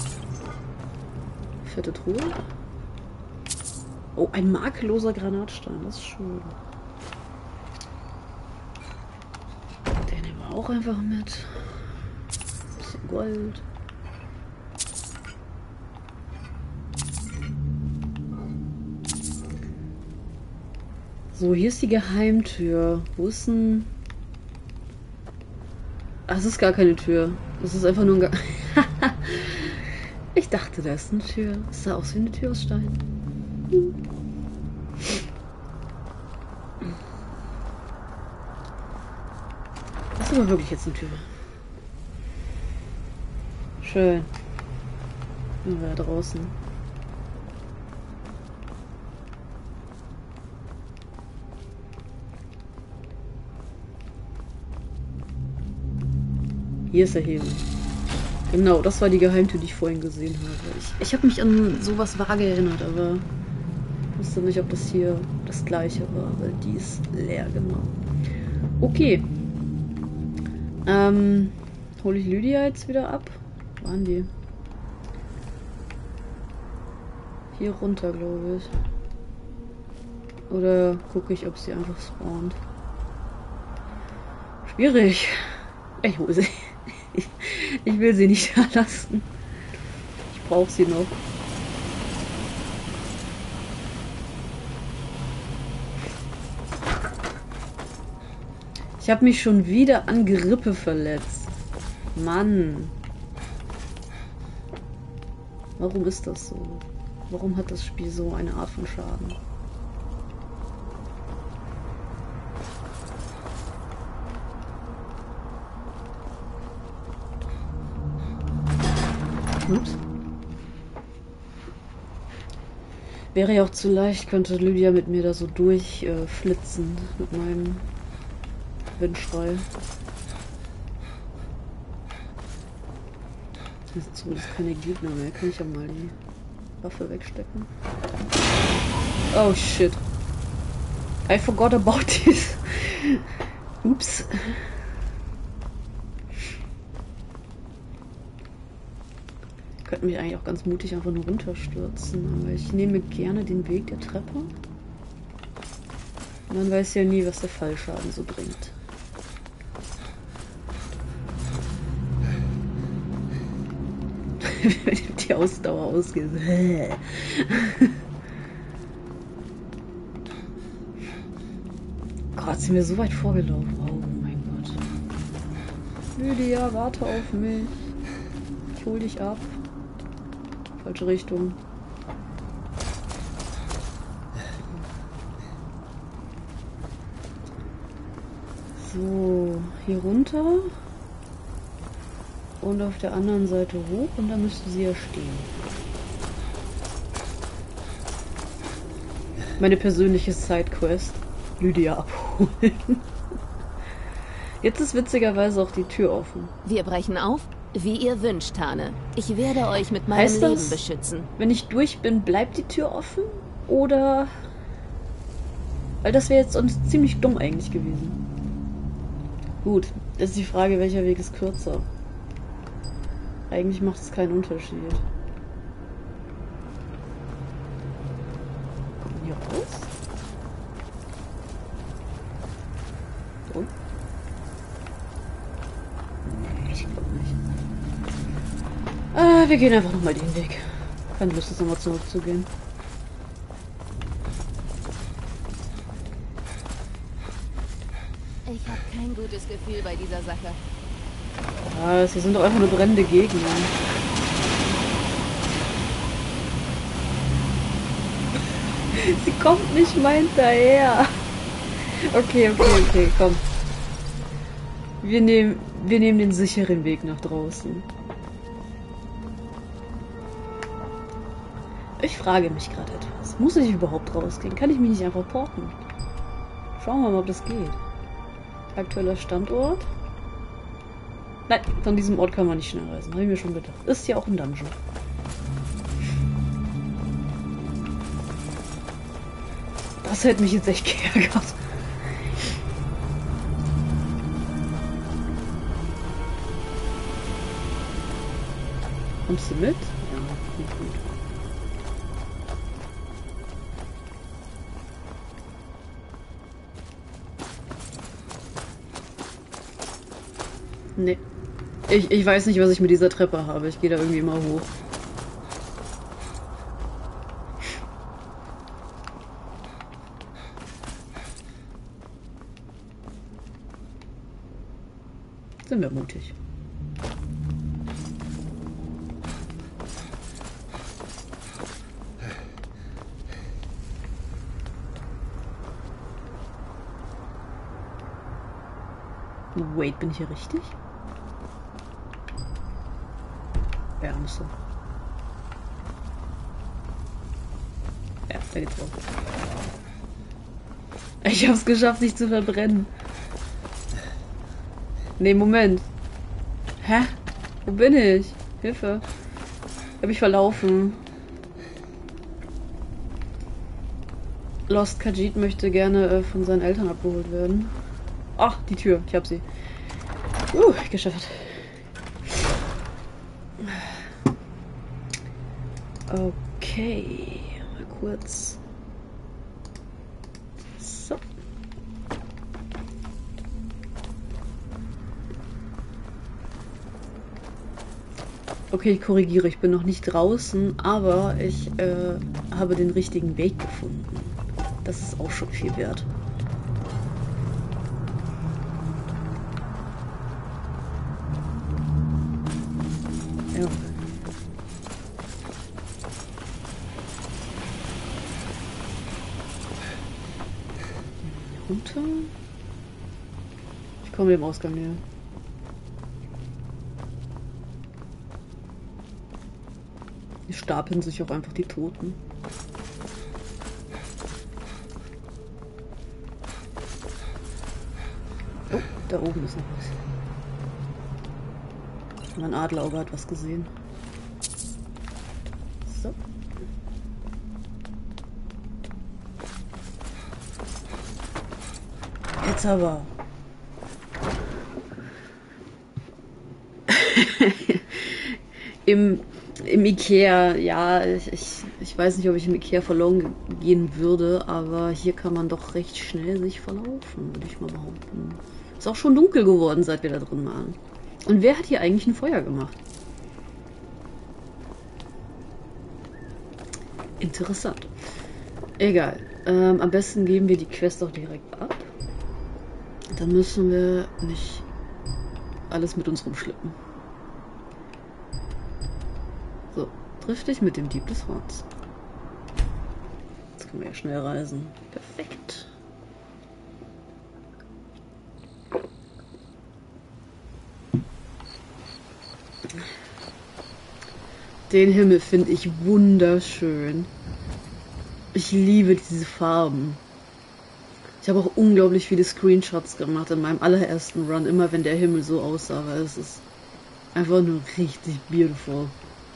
Fette Truhe. Oh, ein makelloser Granatstein, das ist schön. Den nehmen wir auch einfach mit. Bisschen Gold. So, hier ist die Geheimtür. Wo ist denn... Ach, es ist gar keine Tür. Das ist einfach nur ein... Ich dachte, da ist eine Tür. Es sah aus wie eine Tür aus Stein. Das ist aber wirklich jetzt eine Tür. Schön. Sind wir da draußen. Hier ist der Hebel. Genau, das war die Geheimtür, die ich vorhin gesehen habe. Ich habe mich an sowas vage erinnert, aber ich wusste nicht, ob das hier das gleiche war, weil die ist leer, genau. Okay. Hole ich Lydia jetzt wieder ab? Wo waren die? Hier runter, glaube ich. Oder gucke ich, ob sie einfach spawnt. Schwierig. Ich hole sie. Ich will sie nicht verlassen. Ich brauche sie noch. Ich habe mich schon wieder an Grippe verletzt. Mann. Warum ist das so? Warum hat das Spiel so eine Art von Schaden? Ups. Wäre ja auch zu leicht, könnte Lydia mit mir da so durchflitzen mit meinem Windschrei. Das sind zumindest keine Gegner mehr. Kann ich ja mal die Waffe wegstecken. Oh shit. I forgot about this. Ups. könnte mich eigentlich auch ganz mutig einfach nur runterstürzen, aber ich nehme gerne den Weg der Treppe. Man weiß ja nie, was der Fallschaden so bringt. Wenn die Ausdauer ausgeht. Gott, sind wir so weit vorgelaufen. Oh mein Gott. Lydia, warte auf mich. Ich hol dich ab. Falsche Richtung. So, hier runter. Und auf der anderen Seite hoch und da müsste sie ja stehen. Meine persönliche Sidequest. Lydia abholen. Jetzt ist witzigerweise auch die Tür offen. Wir brechen auf, wie ihr wünscht, Tane. Ich werde euch mit meinem Leben beschützen. Wenn ich durch bin, bleibt die Tür offen? Oder... Weil das wäre jetzt sonst ziemlich dumm eigentlich gewesen. Gut, das ist die Frage, welcher Weg ist kürzer. Eigentlich macht es keinen Unterschied. Kommen wir hier raus? Und? Nee, ich glaube nicht. Wir gehen einfach nochmal den Weg. Keine Lust, jetzt nochmal zurückzugehen. Ich habe kein gutes Gefühl bei dieser Sache. Ja, sie sind doch einfach nur brennende Gegner. Sie kommt nicht mal hinterher. Okay, komm. Wir nehmen den sicheren Weg nach draußen. Ich frage mich gerade etwas. Muss ich überhaupt rausgehen? Kann ich mich nicht einfach porten? Schauen wir mal, ob das geht. Aktueller Standort. Nein, von diesem Ort kann man nicht schnell reisen. Habe ich mir schon gedacht. Ist ja auch ein Dungeon. Das hätte mich jetzt echt geärgert. Kommst du mit? Ja, nicht gut. Nee. Ich weiß nicht, was ich mit dieser Treppe habe. Ich gehe da irgendwie immer hoch. Sind wir mutig. Wait, bin ich hier richtig? Ja, müsste. Ja, da geht's raus. Ich hab's geschafft, sich zu verbrennen. Nee, Moment. Hä? Wo bin ich? Hilfe. Hab ich verlaufen. Lost Khajiit möchte gerne von seinen Eltern abgeholt werden. Ach, die Tür. Ich hab sie. Geschafft. Okay. Mal kurz. So. Okay, ich korrigiere. Ich bin noch nicht draußen, aber ich habe den richtigen Weg gefunden. Das ist auch schon viel wert. Ja. Runter. Ich komme dem Ausgang näher. Hier stapeln sich auch einfach die Toten. Oh, da oben ist noch was. Mein Adlerauge hat was gesehen. So. Jetzt aber. Im Ikea, ja, ich weiß nicht, ob ich im Ikea verloren gehen würde, aber hier kann man doch recht schnell sich verlaufen, würde ich mal behaupten. Ist auch schon dunkel geworden, seit wir da drin waren. Und wer hat hier eigentlich ein Feuer gemacht? Interessant. Egal. Am besten geben wir die Quest auch direkt ab. Dann müssen wir nicht alles mit uns rumschleppen. So, triff dich mit dem Dieb des Horns. Jetzt können wir ja schnell reisen. Perfekt. Den Himmel finde ich wunderschön. Ich liebe diese Farben. Ich habe auch unglaublich viele Screenshots gemacht in meinem allerersten Run, immer wenn der Himmel so aussah, weil es ist einfach nur richtig beautiful.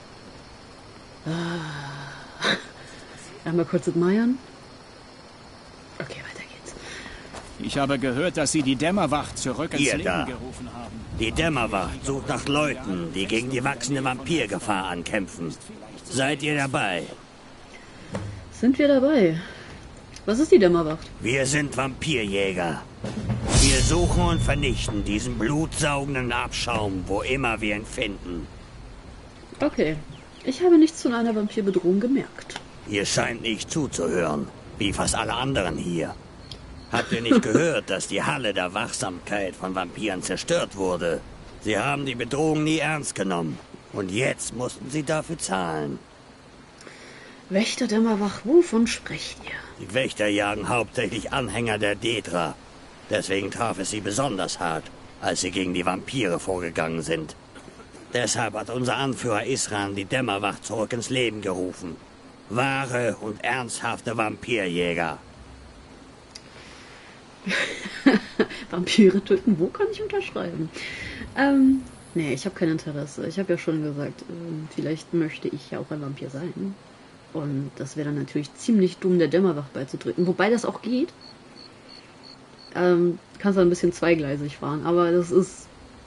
Einmal kurz admiren. Okay, weiter geht's. Ich habe gehört, dass Sie die Dämmerwacht zurück ins Leben gerufen haben. Die Dämmerwacht sucht nach Leuten, die gegen die wachsende Vampirgefahr ankämpfen. Seid ihr dabei? Sind wir dabei? Was ist die Dämmerwacht? Wir sind Vampirjäger. Wir suchen und vernichten diesen blutsaugenden Abschaum, wo immer wir ihn finden. Okay. Ich habe nichts von einer Vampirbedrohung gemerkt. Ihr scheint nicht zuzuhören, wie fast alle anderen hier. Habt ihr nicht gehört, dass die Halle der Wachsamkeit von Vampiren zerstört wurde? Sie haben die Bedrohung nie ernst genommen. Und jetzt mussten sie dafür zahlen. Wächter Dämmerwacht, wovon sprecht ihr? Die Wächter jagen hauptsächlich Anhänger der Daedra. Deswegen traf es sie besonders hart, als sie gegen die Vampire vorgegangen sind. Deshalb hat unser Anführer Isran die Dämmerwacht zurück ins Leben gerufen. Wahre und ernsthafte Vampirjäger. Vampire töten, wo kann ich unterschreiben? Nee, ich habe kein Interesse. Ich habe ja schon gesagt, vielleicht möchte ich ja auch ein Vampir sein. Und das wäre dann natürlich ziemlich dumm, der Dämmerwacht beizutreten. Wobei das auch geht. Kannst du ein bisschen zweigleisig fahren, aber das ist...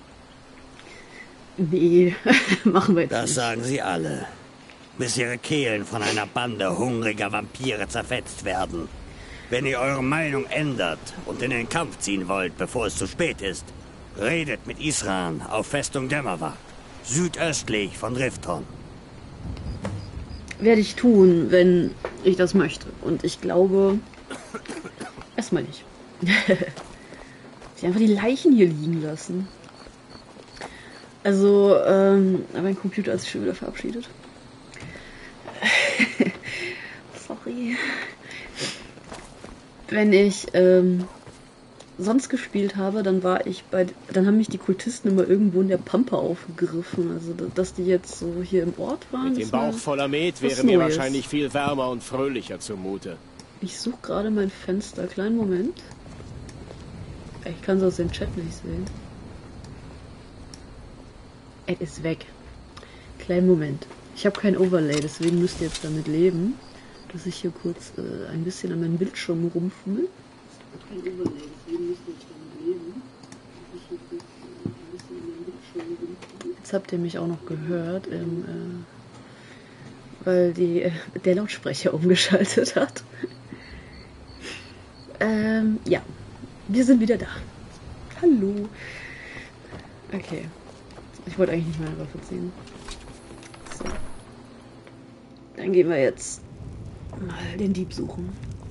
Nee, machen wir jetzt Das nicht. sagen sie alle. Bis ihre Kehlen von einer Bande hungriger Vampire zerfetzt werden. Wenn ihr eure Meinung ändert und in den Kampf ziehen wollt, bevor es zu spät ist, redet mit Isran auf Festung Dämmerwacht, südöstlich von Rifton. Werde ich tun, wenn ich das möchte. Und ich glaube, erstmal nicht. Sie einfach die Leichen hier liegen lassen. Also, mein Computer hat sich schon wieder verabschiedet. Sorry. Wenn ich sonst gespielt habe, dann dann haben mich die Kultisten immer irgendwo in der Pampa aufgegriffen. Also, dass die jetzt so hier im Ort waren. Mit dem Bauch voller Met wäre mir wahrscheinlich viel wärmer und fröhlicher zumute. Ich suche gerade mein Fenster. Kleinen Moment. Ich kann es aus dem Chat nicht sehen. Es ist weg. Kleinen Moment. Ich habe kein Overlay, deswegen müsst ihr jetzt damit leben, dass ich hier kurz ein bisschen an meinem Bildschirm rumfummel. Kein Overlay, deswegen müsst ihr jetzt damit leben, dass ich hier kurz ein bisschen an meinem Bildschirm rumfummel. Jetzt habt ihr mich auch noch gehört, weil der Lautsprecher umgeschaltet hat. Ja. Wir sind wieder da. Hallo. Okay. Ich wollte eigentlich nicht meine Waffe ziehen. So. Dann gehen wir jetzt mal den Dieb suchen.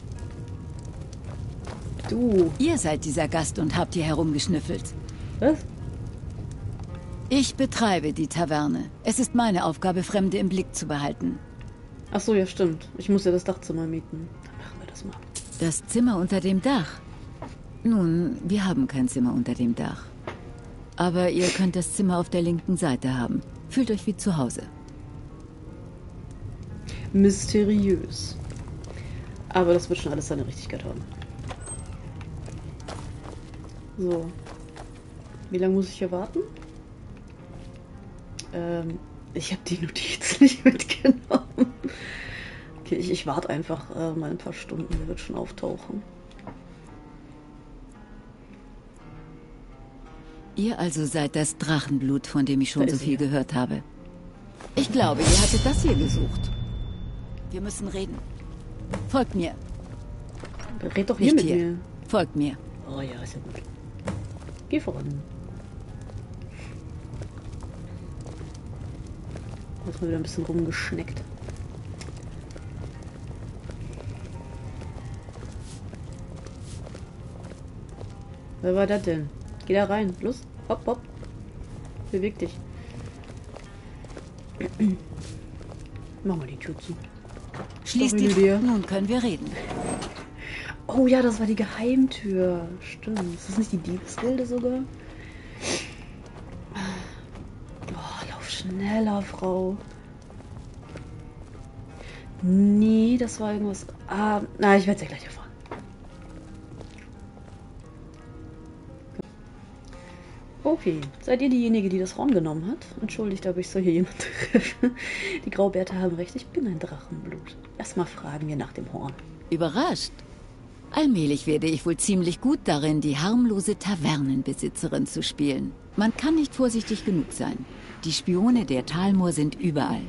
Du. Ihr seid dieser Gast und habt hier herumgeschnüffelt. Was? Ich betreibe die Taverne. Es ist meine Aufgabe, Fremde im Blick zu behalten. Ach so, ja stimmt. Ich muss ja das Dachzimmer mieten. Dann machen wir das mal. Das Zimmer unter dem Dach? Nun, wir haben kein Zimmer unter dem Dach. Aber ihr könnt das Zimmer auf der linken Seite haben. Fühlt euch wie zu Hause. Mysteriös. Aber das wird schon alles seine Richtigkeit haben. So. Wie lange muss ich hier warten? Ich habe die Notiz nicht mitgenommen. Okay, ich warte einfach mal ein paar Stunden. Der wird schon auftauchen. Ihr also seid das Drachenblut, von dem ich schon so viel gehört habe. Ich glaube, ihr hattet das hier gesucht. Wir müssen reden. Folgt mir. Red doch hier Nicht mit hier. mir. Folgt mir. Oh ja, ist ja gut. Geh voran. Jetzt mal wieder ein bisschen rumgeschneckt. Wer war das denn? Geh da rein. Los. Hopp, hopp. Beweg dich. Mach mal die Tür zu. Schließ Sorry, die Lydia. Tür. Nun können wir reden. Oh ja, das war die Geheimtür. Stimmt. Ist das nicht die Diebesgilde sogar? Oh, lauf schneller, Frau. Nee, das war irgendwas. Ah, na, ich werde es ja gleich erfahren. Okay, seid ihr diejenige, die das Horn genommen hat? Entschuldigt, aber ich soll hier jemanden treffen. Die Graubärte haben recht, ich bin ein Drachenblut. Erstmal fragen wir nach dem Horn. Überrascht. Allmählich werde ich wohl ziemlich gut darin, die harmlose Tavernenbesitzerin zu spielen. Man kann nicht vorsichtig genug sein. Die Spione der Talmor sind überall.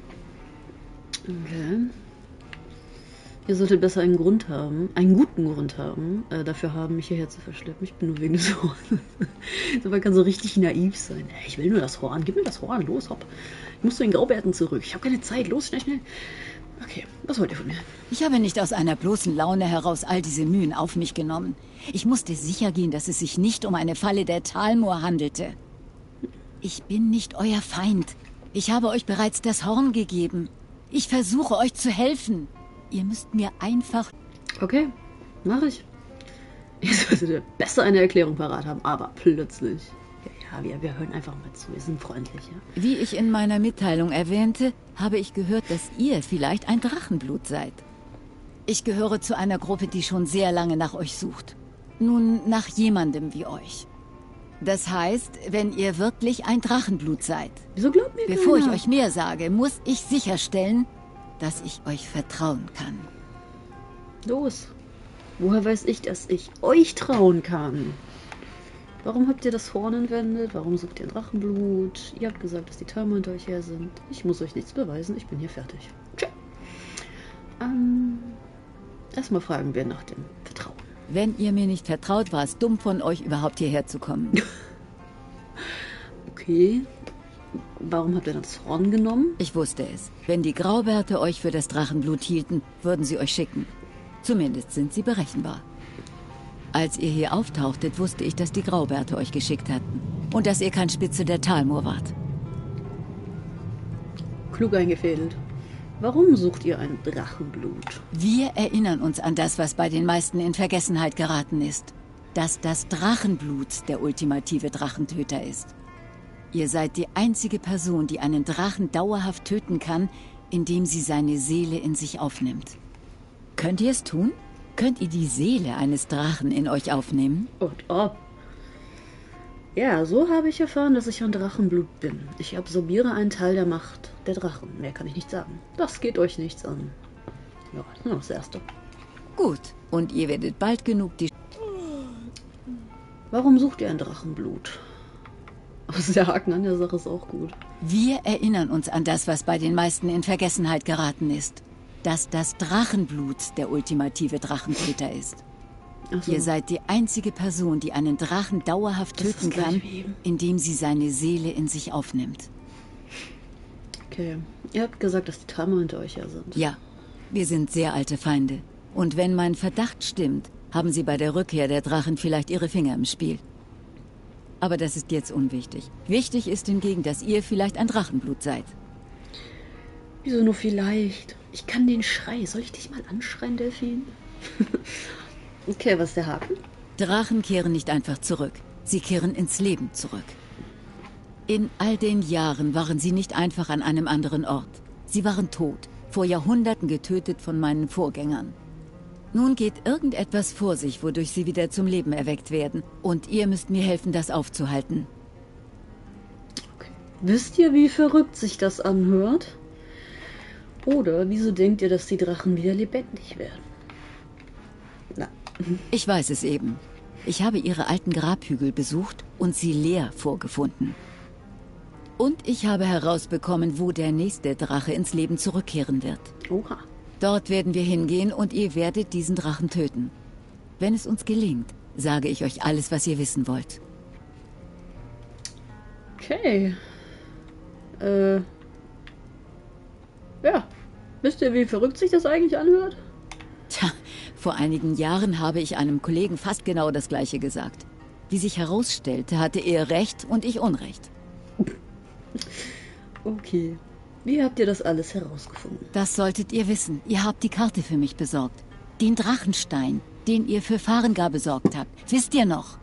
Okay. Ihr solltet besser einen Grund haben, einen guten Grund haben, dafür haben, mich hierher zu verschleppen. Ich bin nur wegen des Horns. So, man kann so richtig naiv sein. Ich will nur das Horn, gib mir das Horn, los, hopp. Ich muss zu den Graubärten zurück. Ich habe keine Zeit, los, schnell, schnell. Okay, was wollt ihr von mir? Ich habe nicht aus einer bloßen Laune heraus all diese Mühen auf mich genommen. Ich musste sicher gehen, dass es sich nicht um eine Falle der Talmor handelte. Ich bin nicht euer Feind. Ich habe euch bereits das Horn gegeben. Ich versuche euch zu helfen. Ihr müsst mir einfach... Okay, mache ich. Ihr solltet besser eine Erklärung parat haben, aber plötzlich. Ja, wir hören einfach mal zu, wir sind freundlich, ja. Wie ich in meiner Mitteilung erwähnte, habe ich gehört, dass ihr vielleicht ein Drachenblut seid. Ich gehöre zu einer Gruppe, die schon sehr lange nach euch sucht. Nun, nach jemandem wie euch. Das heißt, wenn ihr wirklich ein Drachenblut seid. Wieso glaubt mir Bevor ich keiner? euch mehr sage, muss ich sicherstellen, dass ich euch vertrauen kann. Los. Woher weiß ich, dass ich euch trauen kann? Warum habt ihr das Horn entwendet? Warum sucht ihr ein Drachenblut? Ihr habt gesagt, dass die Talmor hinter euch her sind. Ich muss euch nichts beweisen, ich bin hier fertig. Tschö. Erstmal fragen wir nach dem Vertrauen. Wenn ihr mir nicht vertraut, war es dumm von euch, überhaupt hierher zu kommen. Okay. Warum habt ihr das Horn genommen? Ich wusste es. Wenn die Graubärte euch für das Drachenblut hielten, würden sie euch schicken. Zumindest sind sie berechenbar. Als ihr hier auftauchtet, wusste ich, dass die Graubärte euch geschickt hatten. Und dass ihr kein Spitze der Talmor wart. Klug eingefädelt. Warum sucht ihr ein Drachenblut? Wir erinnern uns an das, was bei den meisten in Vergessenheit geraten ist. Dass das Drachenblut der ultimative Drachentöter ist. Ihr seid die einzige Person, die einen Drachen dauerhaft töten kann, indem sie seine Seele in sich aufnimmt. Könnt ihr es tun? Könnt ihr die Seele eines Drachen in euch aufnehmen? Und ob. Ja, so habe ich erfahren, dass ich ein Drachenblut bin. Ich absorbiere einen Teil der Macht der Drachen. Mehr kann ich nicht sagen. Das geht euch nichts an. Ja, nur das Erste. Gut, und ihr werdet bald genug die... Warum sucht ihr ein Drachenblut? Also der Haken an der Sache ist auch gut. Wir erinnern uns an das, was bei den meisten in Vergessenheit geraten ist. Dass das Drachenblut der ultimative Drachentöter ist. Ach so. Ihr seid die einzige Person, die einen Drachen dauerhaft Das ist töten gleich kann, wie eben. indem sie seine Seele in sich aufnimmt. Okay. Ihr habt gesagt, dass die Talmor hinter euch her sind. Ja, wir sind sehr alte Feinde. Und wenn mein Verdacht stimmt, haben sie bei der Rückkehr der Drachen vielleicht ihre Finger im Spiel. Aber das ist jetzt unwichtig. Wichtig ist hingegen, dass ihr vielleicht ein Drachenblut seid. Wieso nur vielleicht? Ich kann den Schrei. Soll ich dich mal anschreien, Delfin? Okay, was ist der Haken? Drachen kehren nicht einfach zurück. Sie kehren ins Leben zurück. In all den Jahren waren sie nicht einfach an einem anderen Ort. Sie waren tot, vor Jahrhunderten getötet von meinen Vorgängern. Nun geht irgendetwas vor sich, wodurch sie wieder zum Leben erweckt werden. Und ihr müsst mir helfen, das aufzuhalten. Okay. Wisst ihr, wie verrückt sich das anhört? Oder wieso denkt ihr, dass die Drachen wieder lebendig werden? Na. Ich weiß es eben. Ich habe ihre alten Grabhügel besucht und sie leer vorgefunden. Und ich habe herausbekommen, wo der nächste Drache ins Leben zurückkehren wird. Oha. Dort werden wir hingehen und ihr werdet diesen Drachen töten. Wenn es uns gelingt, sage ich euch alles, was ihr wissen wollt. Okay. Ja. Wisst ihr, wie verrückt sich das eigentlich anhört? Tja, vor einigen Jahren habe ich einem Kollegen fast genau das Gleiche gesagt. Wie sich herausstellte, hatte er Recht und ich Unrecht. Okay. Wie habt ihr das alles herausgefunden? Das solltet ihr wissen. Ihr habt die Karte für mich besorgt. Den Drachenstein, den ihr für Farengar besorgt habt. Wisst ihr noch?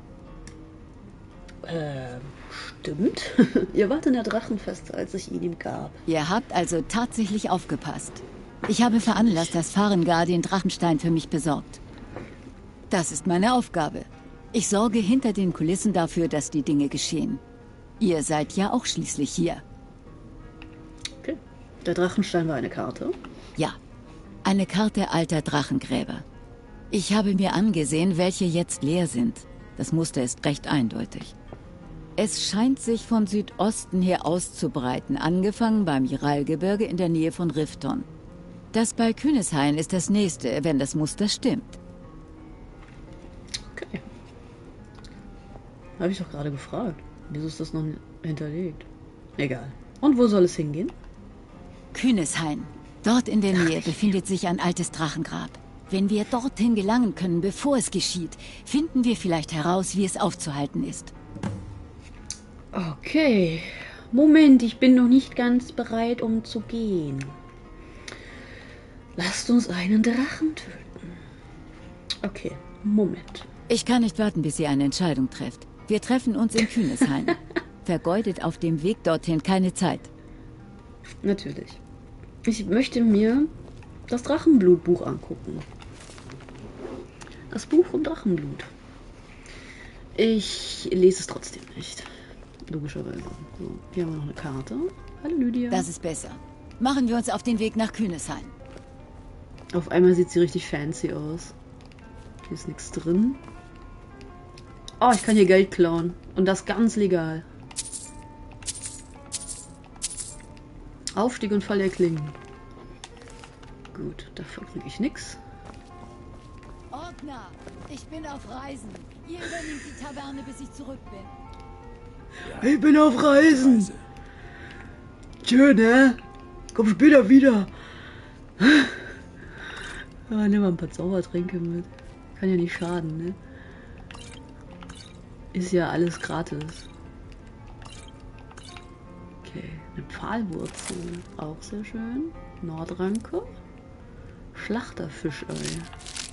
Stimmt. Ihr wart in der Drachenfeste, als ich ihn ihm gab. Ihr habt also tatsächlich aufgepasst. Ich habe veranlasst, dass Farengar den Drachenstein für mich besorgt. Das ist meine Aufgabe. Ich sorge hinter den Kulissen dafür, dass die Dinge geschehen. Ihr seid ja auch schließlich hier. Okay. Der Drachenstein war eine Karte? Ja, eine Karte alter Drachengräber. Ich habe mir angesehen, welche jetzt leer sind. Das Muster ist recht eindeutig. Es scheint sich von Südosten her auszubreiten, angefangen beim Jiralgebirge in der Nähe von Rifton. Das bei Kühneshain ist das nächste, wenn das Muster stimmt. Okay. Habe ich doch gerade gefragt. Wieso ist das noch hinterlegt? Egal. Und wo soll es hingehen? Kühneshain. Dort in der Nähe befindet sich ein altes Drachengrab. Wenn wir dorthin gelangen können, bevor es geschieht, finden wir vielleicht heraus, wie es aufzuhalten ist. Okay. Moment, ich bin noch nicht ganz bereit, um zu gehen. Lasst uns einen Drachen töten. Okay, Moment. Ich kann nicht warten, bis ihr eine Entscheidung trefft. Wir treffen uns in Kühneshain. Vergeudet auf dem Weg dorthin keine Zeit. Natürlich. Ich möchte mir das Drachenblutbuch angucken. Das Buch vom Drachenblut. Ich lese es trotzdem nicht. Logischerweise. So, hier haben wir noch eine Karte. Hallo Lydia. Das ist besser. Machen wir uns auf den Weg nach Kühneshain. Auf einmal sieht sie richtig fancy aus. Hier ist nichts drin. Oh, ich kann hier Geld klauen. Und das ganz legal. Aufstieg und Fall der Klingen. Gut, dafür kriege ich nichts. Ordner, ich bin auf Reisen. Ihr übernehmt die Taverne, bis ich zurück bin. Ja, ich bin auf Reisen. Schön, ne? Komm später wieder. Ah, nimm mal ein paar Zaubertränke mit. Kann ja nicht schaden, ne? Ist ja alles gratis. Okay, eine Pfahlwurzel. Auch sehr schön. Nordranke. Schlachterfischei.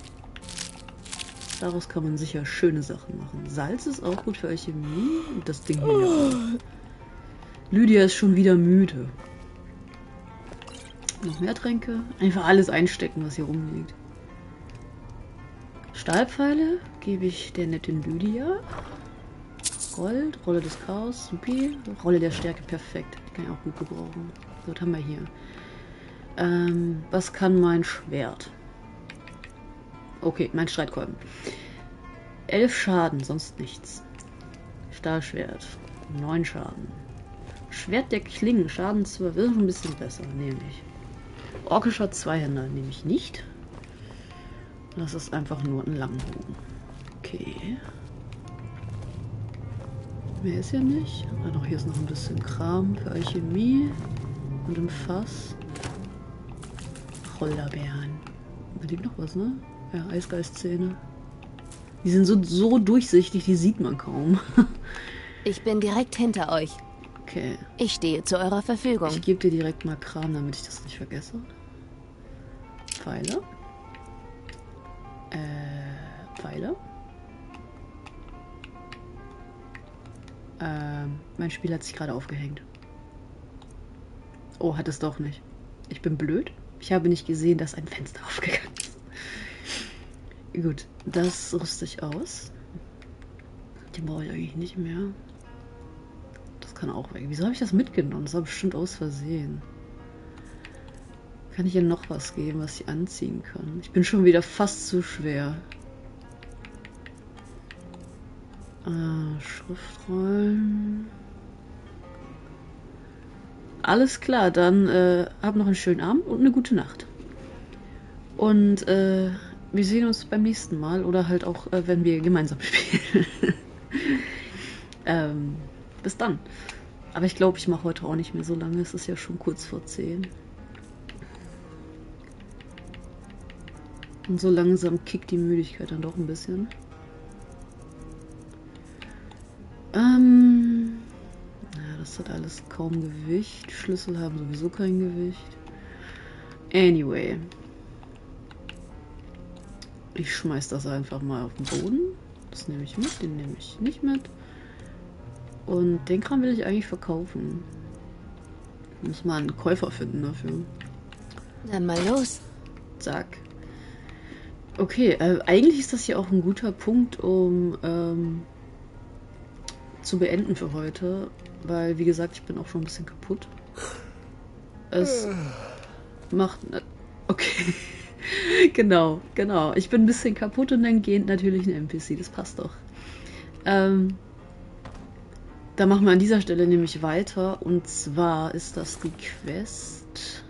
Daraus kann man sicher schöne Sachen machen. Salz ist auch gut für Alchemie. Und das Ding hier auch. Lydia ist schon wieder müde. Noch mehr Tränke. Einfach alles einstecken, was hier rumliegt. Stahlpfeile gebe ich der netten Lydia. Gold, Rolle des Chaos, supi. Rolle der Stärke, perfekt. Die kann ich auch gut gebrauchen. So, was haben wir hier? Was kann mein Schwert? Okay, mein Streitkolben. 11 Schaden, sonst nichts. Stahlschwert, 9 Schaden. Schwert der Klingen, Schaden 12, ist schon ein bisschen besser, nehme ich. Orkischer Zweihänder nehme ich nicht. Das ist einfach nur ein Langbogen. Okay. Mehr ist ja nicht. Ah, doch, hier ist noch ein bisschen Kram für Alchemie. Und im Fass. Rollerbeeren. Da liegt noch was, ne? Ja, Eisgeistzähne. Die sind so durchsichtig, die sieht man kaum. Ich bin direkt hinter euch. Okay. Ich stehe zu eurer Verfügung. Ich gebe dir direkt mal Kram, damit ich das nicht vergesse. Pfeile. Pfeile. Mein Spiel hat sich gerade aufgehängt. Oh, hat es doch nicht. Ich bin blöd. Ich habe nicht gesehen, dass ein Fenster aufgegangen ist. Gut, das rüste ich aus. Den brauche ich eigentlich nicht mehr. Das kann auch weg. Wieso habe ich das mitgenommen? Das war bestimmt aus Versehen. Kann ich ihr noch was geben, was sie anziehen kann? Ich bin schon wieder fast zu schwer. Schriftrollen. alles klar, dann hab noch einen schönen Abend und eine gute Nacht. Und wir sehen uns beim nächsten Mal oder halt auch, wenn wir gemeinsam spielen. Bis dann. Aber ich glaube, ich mache heute auch nicht mehr so lange. Es ist ja schon kurz vor 10. Und so langsam kickt die Müdigkeit dann doch ein bisschen. Ja, das hat alles kaum Gewicht. Schlüssel haben sowieso kein Gewicht. Anyway. Ich schmeiß das einfach mal auf den Boden. Das nehme ich mit, den nehme ich nicht mit. Und den Kram will ich eigentlich verkaufen. Ich muss mal einen Käufer finden dafür. Dann mal los. Zack. Okay, eigentlich ist das hier auch ein guter Punkt, um zu beenden für heute. Weil, wie gesagt, ich bin auch schon ein bisschen kaputt. Es macht... Okay. Genau. Ich bin ein bisschen kaputt und dann geht natürlich ein NPC. Das passt doch. Da machen wir an dieser Stelle nämlich weiter. Und zwar ist das die Quest.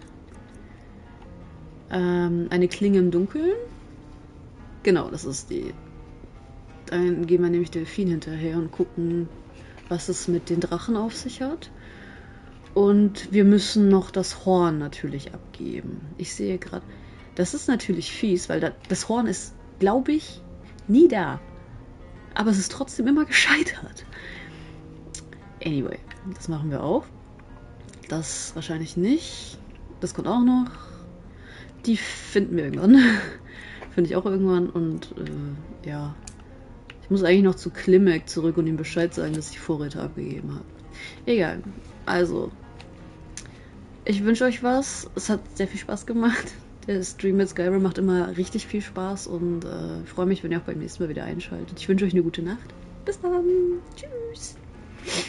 Eine Klinge im Dunkeln. Genau, das ist die. Dann gehen wir nämlich Delfin hinterher und gucken, was es mit den Drachen auf sich hat. Und wir müssen noch das Horn natürlich abgeben. Ich sehe gerade, das ist natürlich fies, weil das Horn ist, glaube ich, nie da. Aber es ist trotzdem immer gescheitert. Anyway, das machen wir auch. Das wahrscheinlich nicht. Das kommt auch noch. Die finden wir irgendwann. Finde ich auch irgendwann. Und ja. Ich muss eigentlich noch zu Klimek zurück und ihm Bescheid sagen, dass ich Vorräte abgegeben habe. Egal. Also. Ich wünsche euch was. Es hat sehr viel Spaß gemacht. Der Stream mit Skyrim macht immer richtig viel Spaß. Und ich freue mich, wenn ihr auch beim nächsten Mal wieder einschaltet. Ich wünsche euch eine gute Nacht. Bis dann. Tschüss.